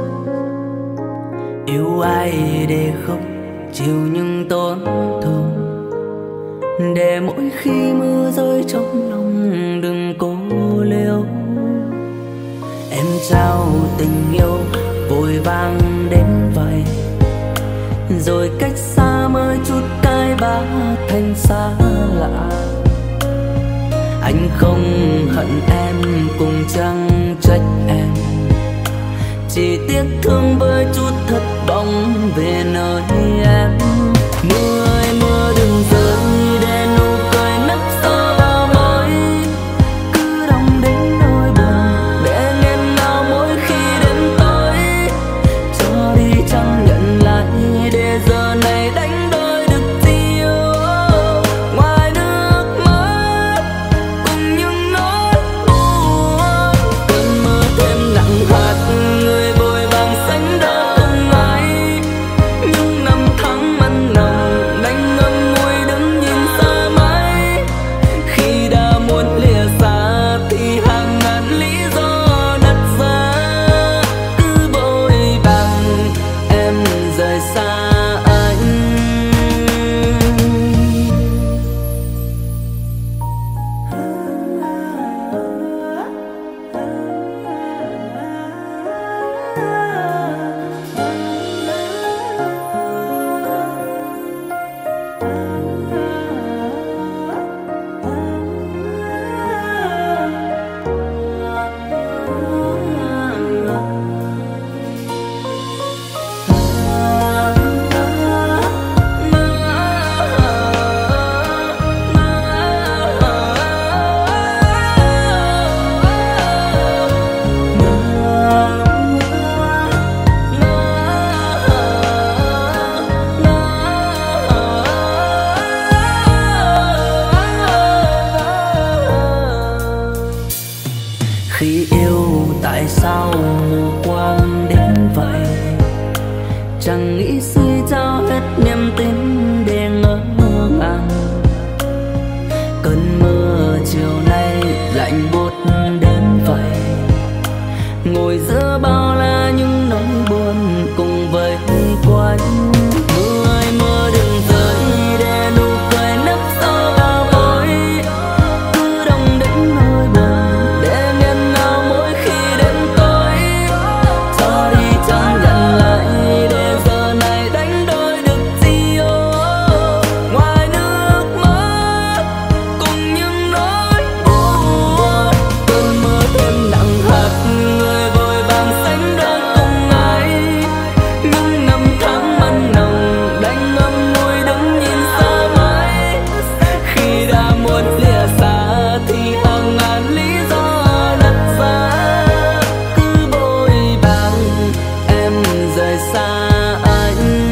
yêu ai để không chịu những tổn thương. Để mỗi khi mưa rơi trong lòng đừng cố liêu. Em trao tình yêu vội vàng đến vậy, rồi cách xa mới chút cái bá thành xa lạ. Anh không hận em cũng chẳng trách em, chỉ tiếc thương với chút thất vọng về nơi em. Mưa ơi mưa đừng rơi để nụ cười nấp sâu vào môi, cứ đong đến nỗi buồn để nghẹn ngào mỗi khi đến tối. Cho đi chẳng nhận lại để giờ này đánh đôi được gì yêu, ngoài nước mắt cùng những nỗi buồn. Cơn mưa thêm nặng hạt người vội vàng sánh đỡ cùng ai, những năm tháng mặn nồng chẳng nghĩ suy trao hết niềm tin để ngỡ ngàng. Cơn mưa chiều nay lạnh buốt đến vậy, ngồi giữa bao la những nỗi buồn cùng với quanh. Mưa ơi mưa đừng rơi để nụ cười nấp sau bao bối, cứ đông đến nỗi buồn để nghẹn ngào mỗi khi đến tối. Cho đi chẳng nhận lại để giờ này đánh đôi được gì ô, ngoài nước mắt cùng những nỗi buồn. Cơn mưa thêm nặng hạt người vội vàng sánh đôi cùng ai, những năm tháng mặn nồng đành ngậm ngùi đứng nhìn xa mãi. Khi đã muốn lìa xa thì hàng ngàn lý do đặt ra, cứ vội vàng em rời xa anh.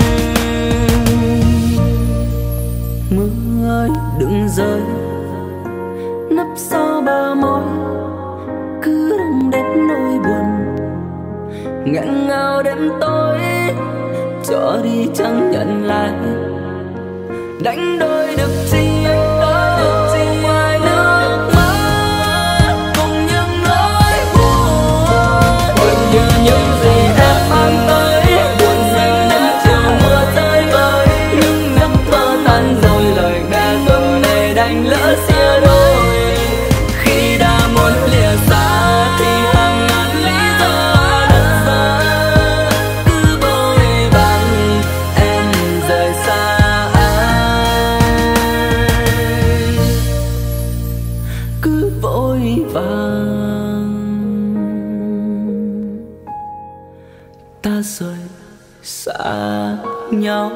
Mưa ơi đừng rơi nấp sau bờ môi, cứ đông đến nỗi buồn nghẹn ngào đến tối. Cho đi chẳng nhận lại đánh đôi được chi ô, ngoài nước mắt cùng những nỗi buồn. Buồn như những gì em mang tới, buồn xanh đến chiều mưa rơi vơi. Những giấc mơ tan rồi lời ca dòng này đành lỡ xia đôi. Khi đã muốn lìa xa thì hàng ngàn lý do đặt ra, cứ vội vàng em rời xa anh. Cứ vội vàng ta rời xa nhau.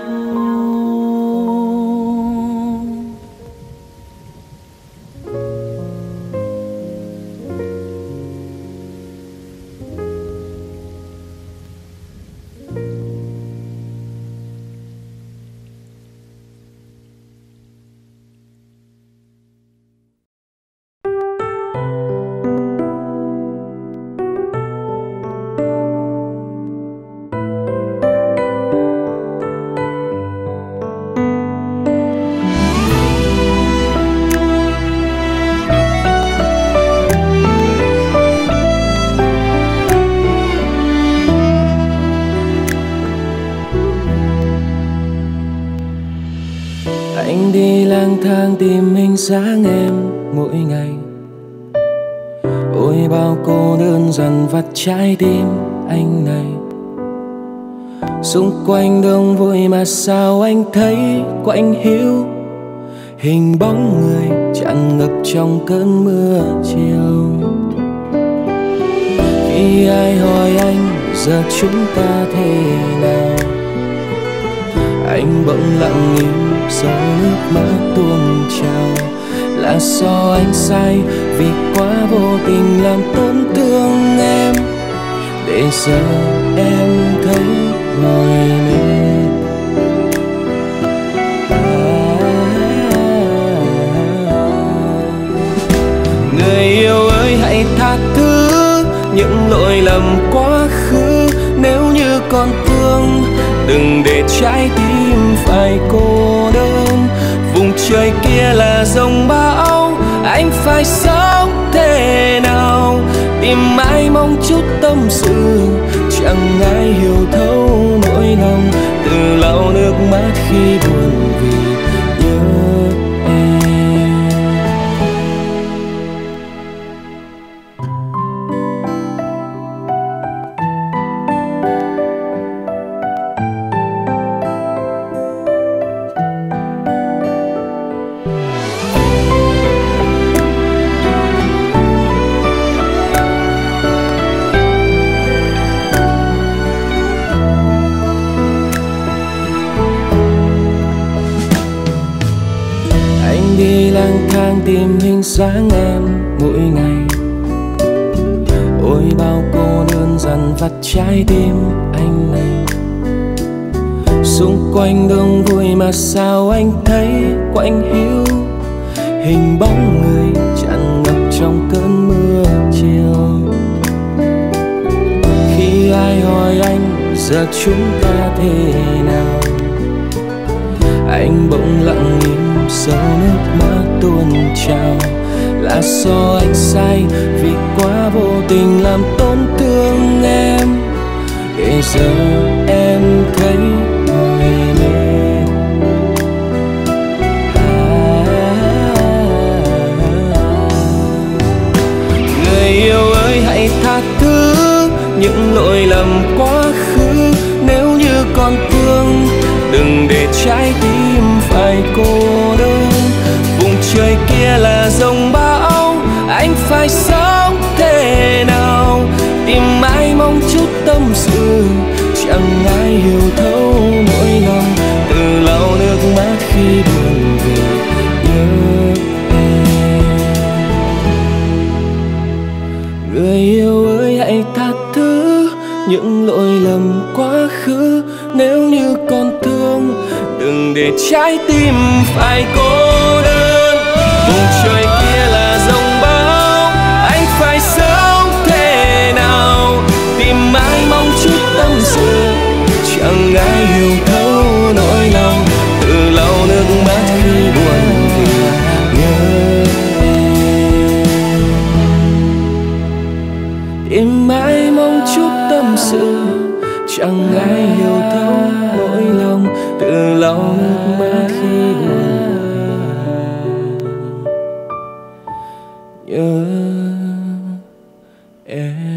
Anh đi lang thang tìm hình dáng em mỗi ngày, ôi bao cô đơn dần vắt trái tim anh này. Xung quanh đông vui mà sao anh thấy quạnh hiu, hình bóng người tràn ngập trong cơn mưa chiều. Khi ai hỏi anh giờ chúng ta thế nào, anh bỗng lặng im giọt nước mắt tuôn trào. Là do anh sai vì quá vô tình làm tổn thương em, để giờ em thấy mỏi mệt. Người yêu ơi hãy tha thứ những lỗi lầm quá khứ, nếu như còn thương đừng để trái tim phải cô đơn. Vùng trời kia là dòng bão, anh phải sống thế nào, tìm ai mong chút tâm sự, chẳng ai hiểu thấu nỗi lòng. Từ lau nước mắt khi buồn vì nhớ em. Đi lang thang tìm hình dáng em mỗi ngày, ôi bao cô đơn dần vắt trái tim anh này. Xung quanh đông vui mà sao anh thấy quạnh hiu, hình bóng người tràn ngập trong cơn mưa chiều. Khi ai hỏi anh giờ chúng ta thế nào. Anh bỗng lặng im sau nước mắt tuôn trào. Là do anh sai vì quá vô tình làm tổn thương em, để giờ em thấy người mê. À, người yêu ơi hãy tha thứ những lỗi lầm quá khứ. Nếu như còn thương đừng để trái tim phải cô đơn. Vùng trời kia là dòng bão, anh phải sống thế nào? Tìm mãi mong chút tâm sự, chẳng ai hiểu thấu nỗi lòng. Từ lau nước mắt khi buồn vì nhớ em. Người yêu ơi hãy tha thứ những lỗi lầm quá khứ. Nếu như còn thương đừng để trái tim phải cô đơn. Vùng trời kia là dòng bão, anh phải sống thế nào? Tìm mãi mong chút tâm sự, chẳng ai hiểu thấu nỗi lòng. Tự lau nước mắt khi buồn vì nhớ em. Tìm mãi mong chút tâm sự, chẳng ai hiểu thấu nỗi lòng. Tự lau nước mắt khi buồn nhớ em.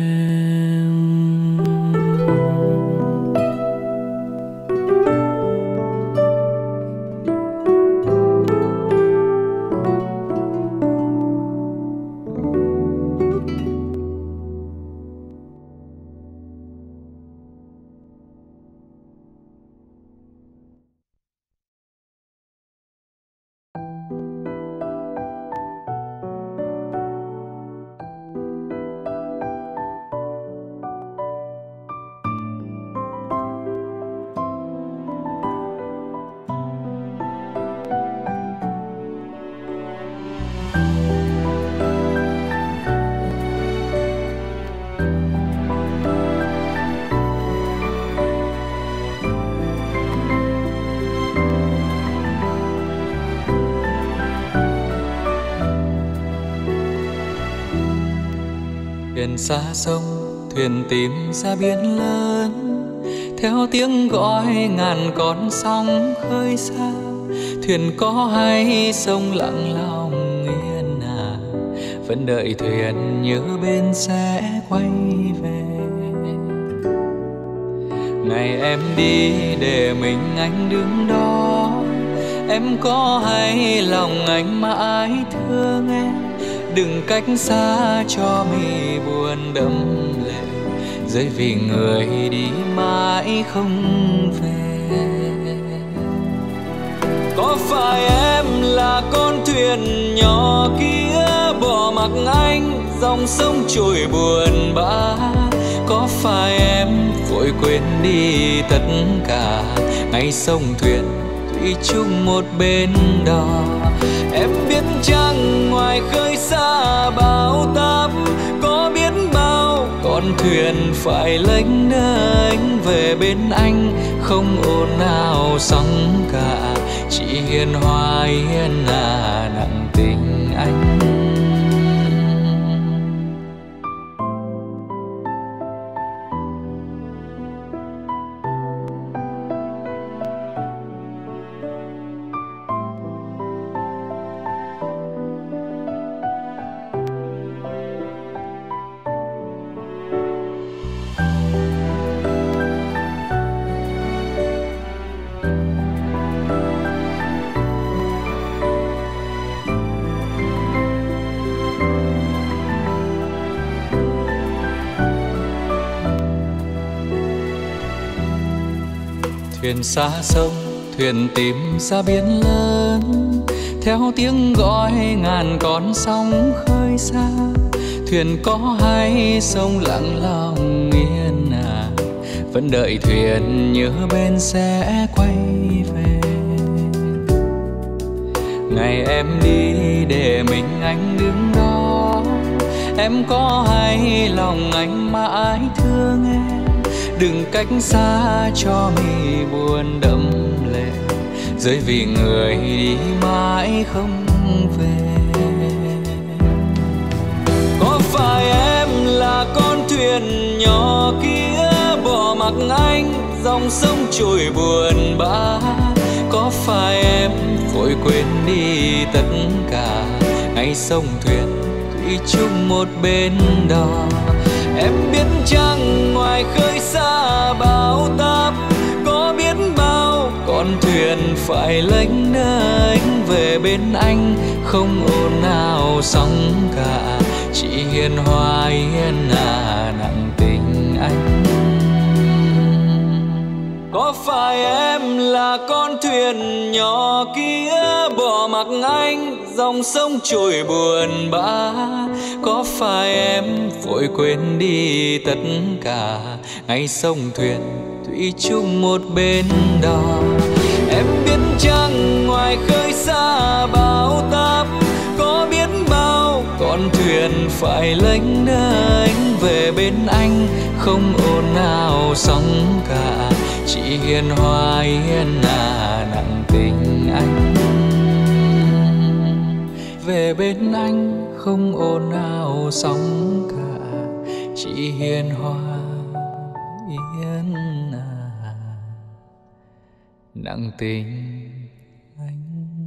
Thuyền xa sông, thuyền tìm ra biển lớn, theo tiếng gọi ngàn con sóng khơi xa. Thuyền có hay sông lặng lòng yên à, vẫn đợi thuyền nhớ bên sẽ quay về. Ngày em đi để mình anh đứng đó, em có hay lòng anh mãi thương em. Đừng cách xa cho mi buồn đẫm lệ, rơi vì người đi mãi không về. Có phải em là con thuyền nhỏ kia bỏ mặc anh dòng sông trôi buồn bã? Có phải em vội quên đi tất cả ngày sông thuyền thủy chung một bên đò? Em biết chăng ngoài khơi xa bão táp có biết bao con thuyền phải lênh đênh về bên anh, không ồn ào sóng cả, chỉ hiền hòa hiền là nặng tình anh. Thuyền xa sông, thuyền tìm ra biển lớn, theo tiếng gọi ngàn con sóng khơi xa. Thuyền có hay sông lặng lòng yên à, vẫn đợi thuyền nhớ bên sẽ quay về. Ngày em đi để mình anh đứng đó, em có hay lòng anh mãi thương em. đừng cách xa cho mi buồn đẫm lệ, rơi vì người đi mãi không về. Có phải em là con thuyền nhỏ kia bỏ mặc anh dòng sông trôi buồn bã? Có phải em vội quên đi tất cả ngày sông thuyền thủy chung một bên đò? Em biết chăng ngoài khơi xa bão táp có biết bao con thuyền phải lênh đênh về bên anh, không ồn ào sóng cả, chỉ hiền hòa hiền à nặng tình anh. Có phải em là con thuyền nhỏ kia bỏ mặc anh dòng sông trôi buồn bã? Có phải em vội quên đi tất cả ngày sông thuyền thủy chung một bên đò? Em biết chăng ngoài khơi xa bão táp có biết bao con thuyền phải lênh đênh về bên anh, không ồn ào sóng cả, chỉ hiền hòa hiền à nặng tình anh. Về bên anh không ồn ào sóng cả, chỉ hiền hòa hiền à nặng tình anh.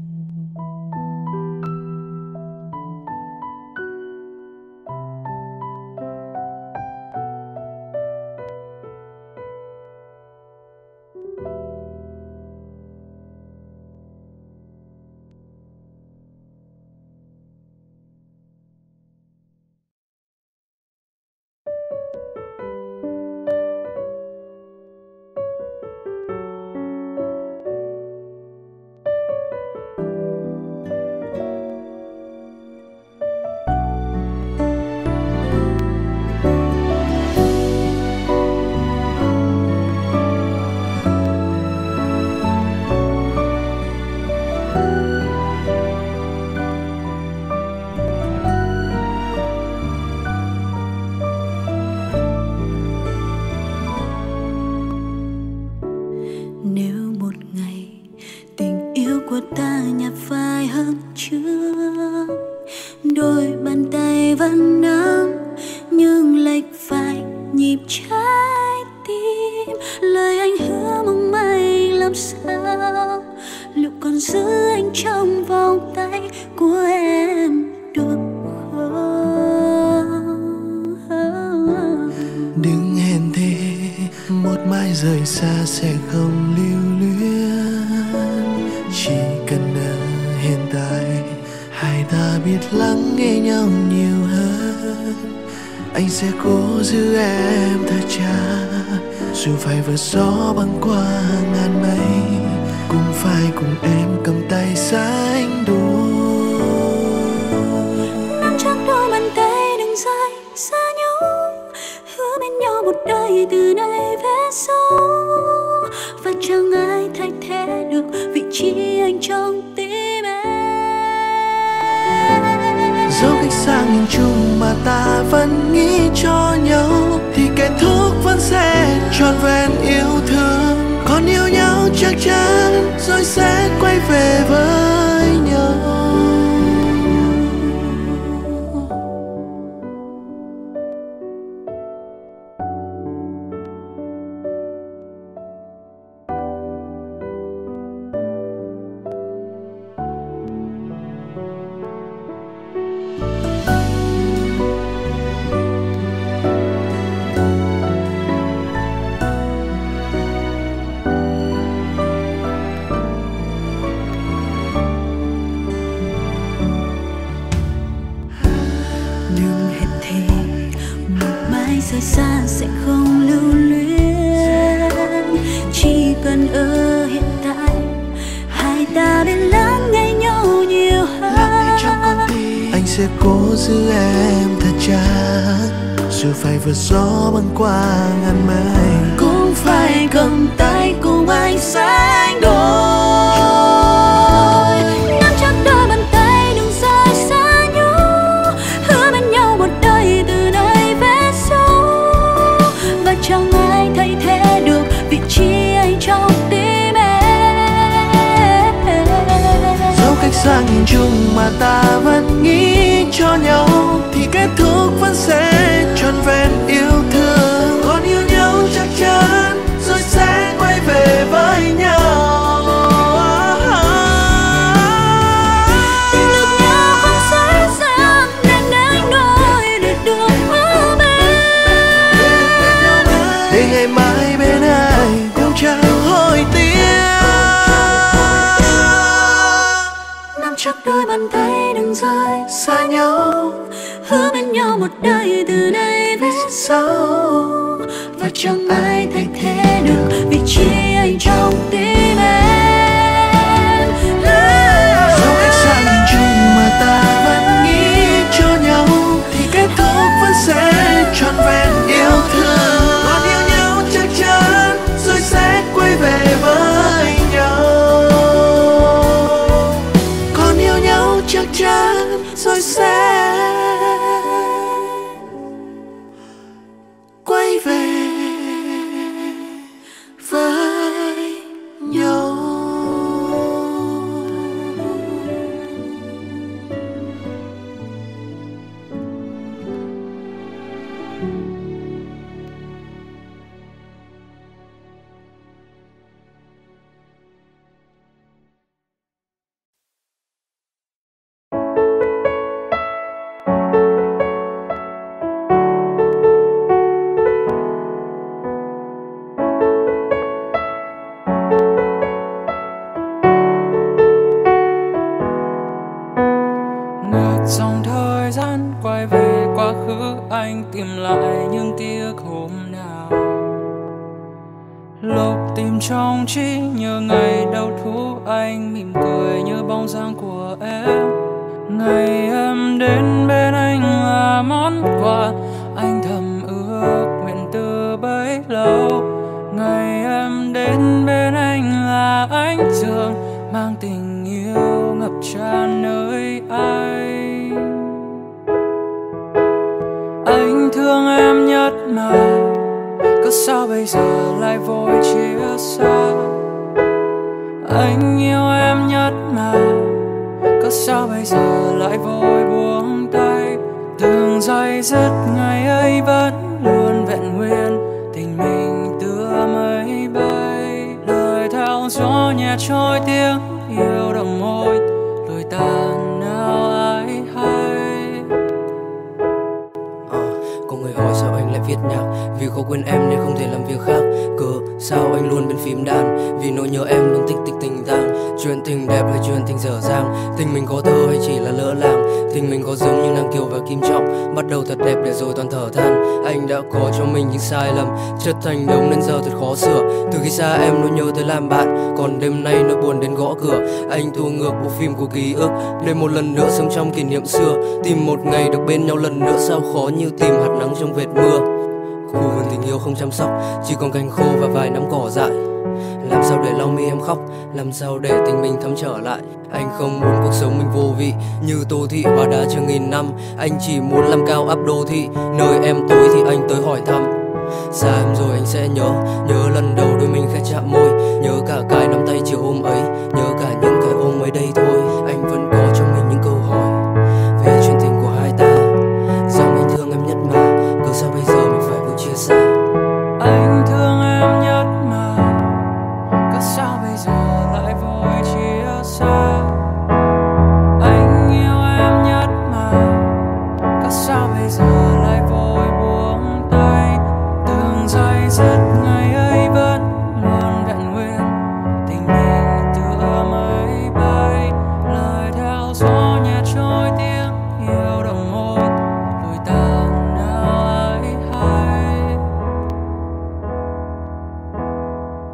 Dù phải vượt gió băng qua ngàn mây, cũng phải cùng em cầm tay sánh đôi. Nắm chắc đôi bàn tay đừng rời xa nhau, hứa bên nhau một đời từ nay về sau. Và chẳng ai thay thế được vị trí anh trong tim em. Dẫu cách xa nghìn trùng mà ta vẫn nghĩ cho nhau, thì kết thúc vẫn sẽ trọn vẹn yêu thương. Còn yêu nhau chắc chắn rồi sẽ quay về với nhau. Rời xa sẽ không lưu luyến, chỉ cần ở hiện tại hai ta biết lắng nghe nhau nhiều hơn. Anh sẽ cố giữ em thật chặt, dù phải vượt gió băng qua ngàn mây, cũng phải cầm tay cùng anh sánh đôi. Nắm chắc đôi bàn tay đừng rời xa nhau, hứa bên nhau một đời từ nay về sau. Và chẳng ai thay thế xa nghìn trùng mà ta vẫn nghĩ cho nhau thì kết thúc vẫn sẽ trọn vẹn yêu thương. Còn yêu nhau chắc chắn rồi sẽ quay về với nhau. Tình được nhau không dễ dàng nên đánh đôi để được ở bên, để ngày mai bên ai cũng chẳng hối tiếc. nắm chắc đôi bàn tay đừng rời xa nhau, hứa bên nhau một đời từ nay về sau, và chẳng ai thay thế được vị trí anh trong tim em. Dẫu cách xa nghìn trùng mà ta vẫn nghĩ cho nhau thì kết thúc vẫn sẽ trọn vẹn yêu thương. Còn yêu nhau chắc chắn rồi sẽ quay về với nhau. Còn yêu nhau chắc chắn rồi sẽ quay về với nhau. Dòng thời gian quay về quá khứ, anh tìm lại những ký ức hôm nào. Lúc tìm trong trí nhớ ngày đầu thu, anh mỉm cười như bóng dáng của em. Ngày em đến bên anh là món quà anh thầm ước nguyện từ bấy lâu. Ngày em đến bên anh là ánh dương mang tình yêu ngập tràn nơi anh. Anh thương em nhất mà cớ sao bây giờ lại vội chia xa. Anh yêu em nhất mà cớ sao bây giờ lại vội buông tay. Từng giây dứt ngày ấy vẫn luôn vẹn nguyên, tình mình tựa mây bay. Lời theo gió nhẹ trôi tiếng yêu đồng môi, lối tàn nào ai hay. Có người hỏi sao anh lại viết nhạc, vì khó quên em nên không thể làm việc khác. Cớ sao anh luôn bên phím đàn, vì nỗi nhớ em luôn tích tích tình tang. Chuyện tình đẹp hay chuyện tình dở dang, tình mình có thơ hay chỉ là lỡ làng. Tình mình có giống như Nàng Kiều và Kim Trọng, bắt đầu thật đẹp để rồi toàn thở than. Anh đã có cho mình những sai lầm, chất thành đống nên giờ thật khó sửa. Từ khi xa em nỗi nhớ tới làm bạn, còn đêm nay nỗi buồn đến gõ cửa. Anh tua ngược bộ phim của ký ức để một lần nữa sống trong kỷ niệm xưa. Tìm một ngày được bên nhau lần nữa sao khó như tìm hạt nắng trong vệt mưa. Khu vườn tình yêu không chăm sóc, chỉ còn cành khô và vài nắm cỏ dại. Làm sao để lau mi em khóc, làm sao để tình mình thấm trở lại. Anh không muốn cuộc sống mình vô vị như Tô Thị Hóa Đá chưa nghìn năm. Anh chỉ muốn làm cao áp đô thị, nơi em tối thì anh tới hỏi thăm. Xa em rồi anh sẽ nhớ, nhớ lần đầu đôi mình khẽ chạm môi. Nhớ cả cái nắm tay chiều hôm ấy, nhớ cả những cái ôm mới đây thôi. Anh vẫn có cho mình những câu hỏi về chuyện tình của hai ta, rằng anh thương em nhất mà cớ sao bây giờ mình phải vội chia xa. Anh thương em nhất mà cớ sao bây giờ lại vội chia xa. Anh yêu em nhất mà cớ sao bây giờ lại vội buông tay. Từng giây dứt ngày ấy vẫn luôn vẹn nguyên, tình mình tựa mây bay. Lời theo gió nhẹ trôi tiếng yêu đồng môi, lối tàn nào ai hay.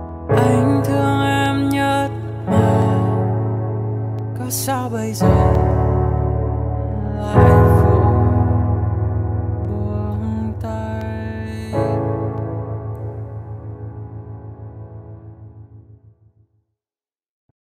Anh thương em nhất mà cớ sao bây giờ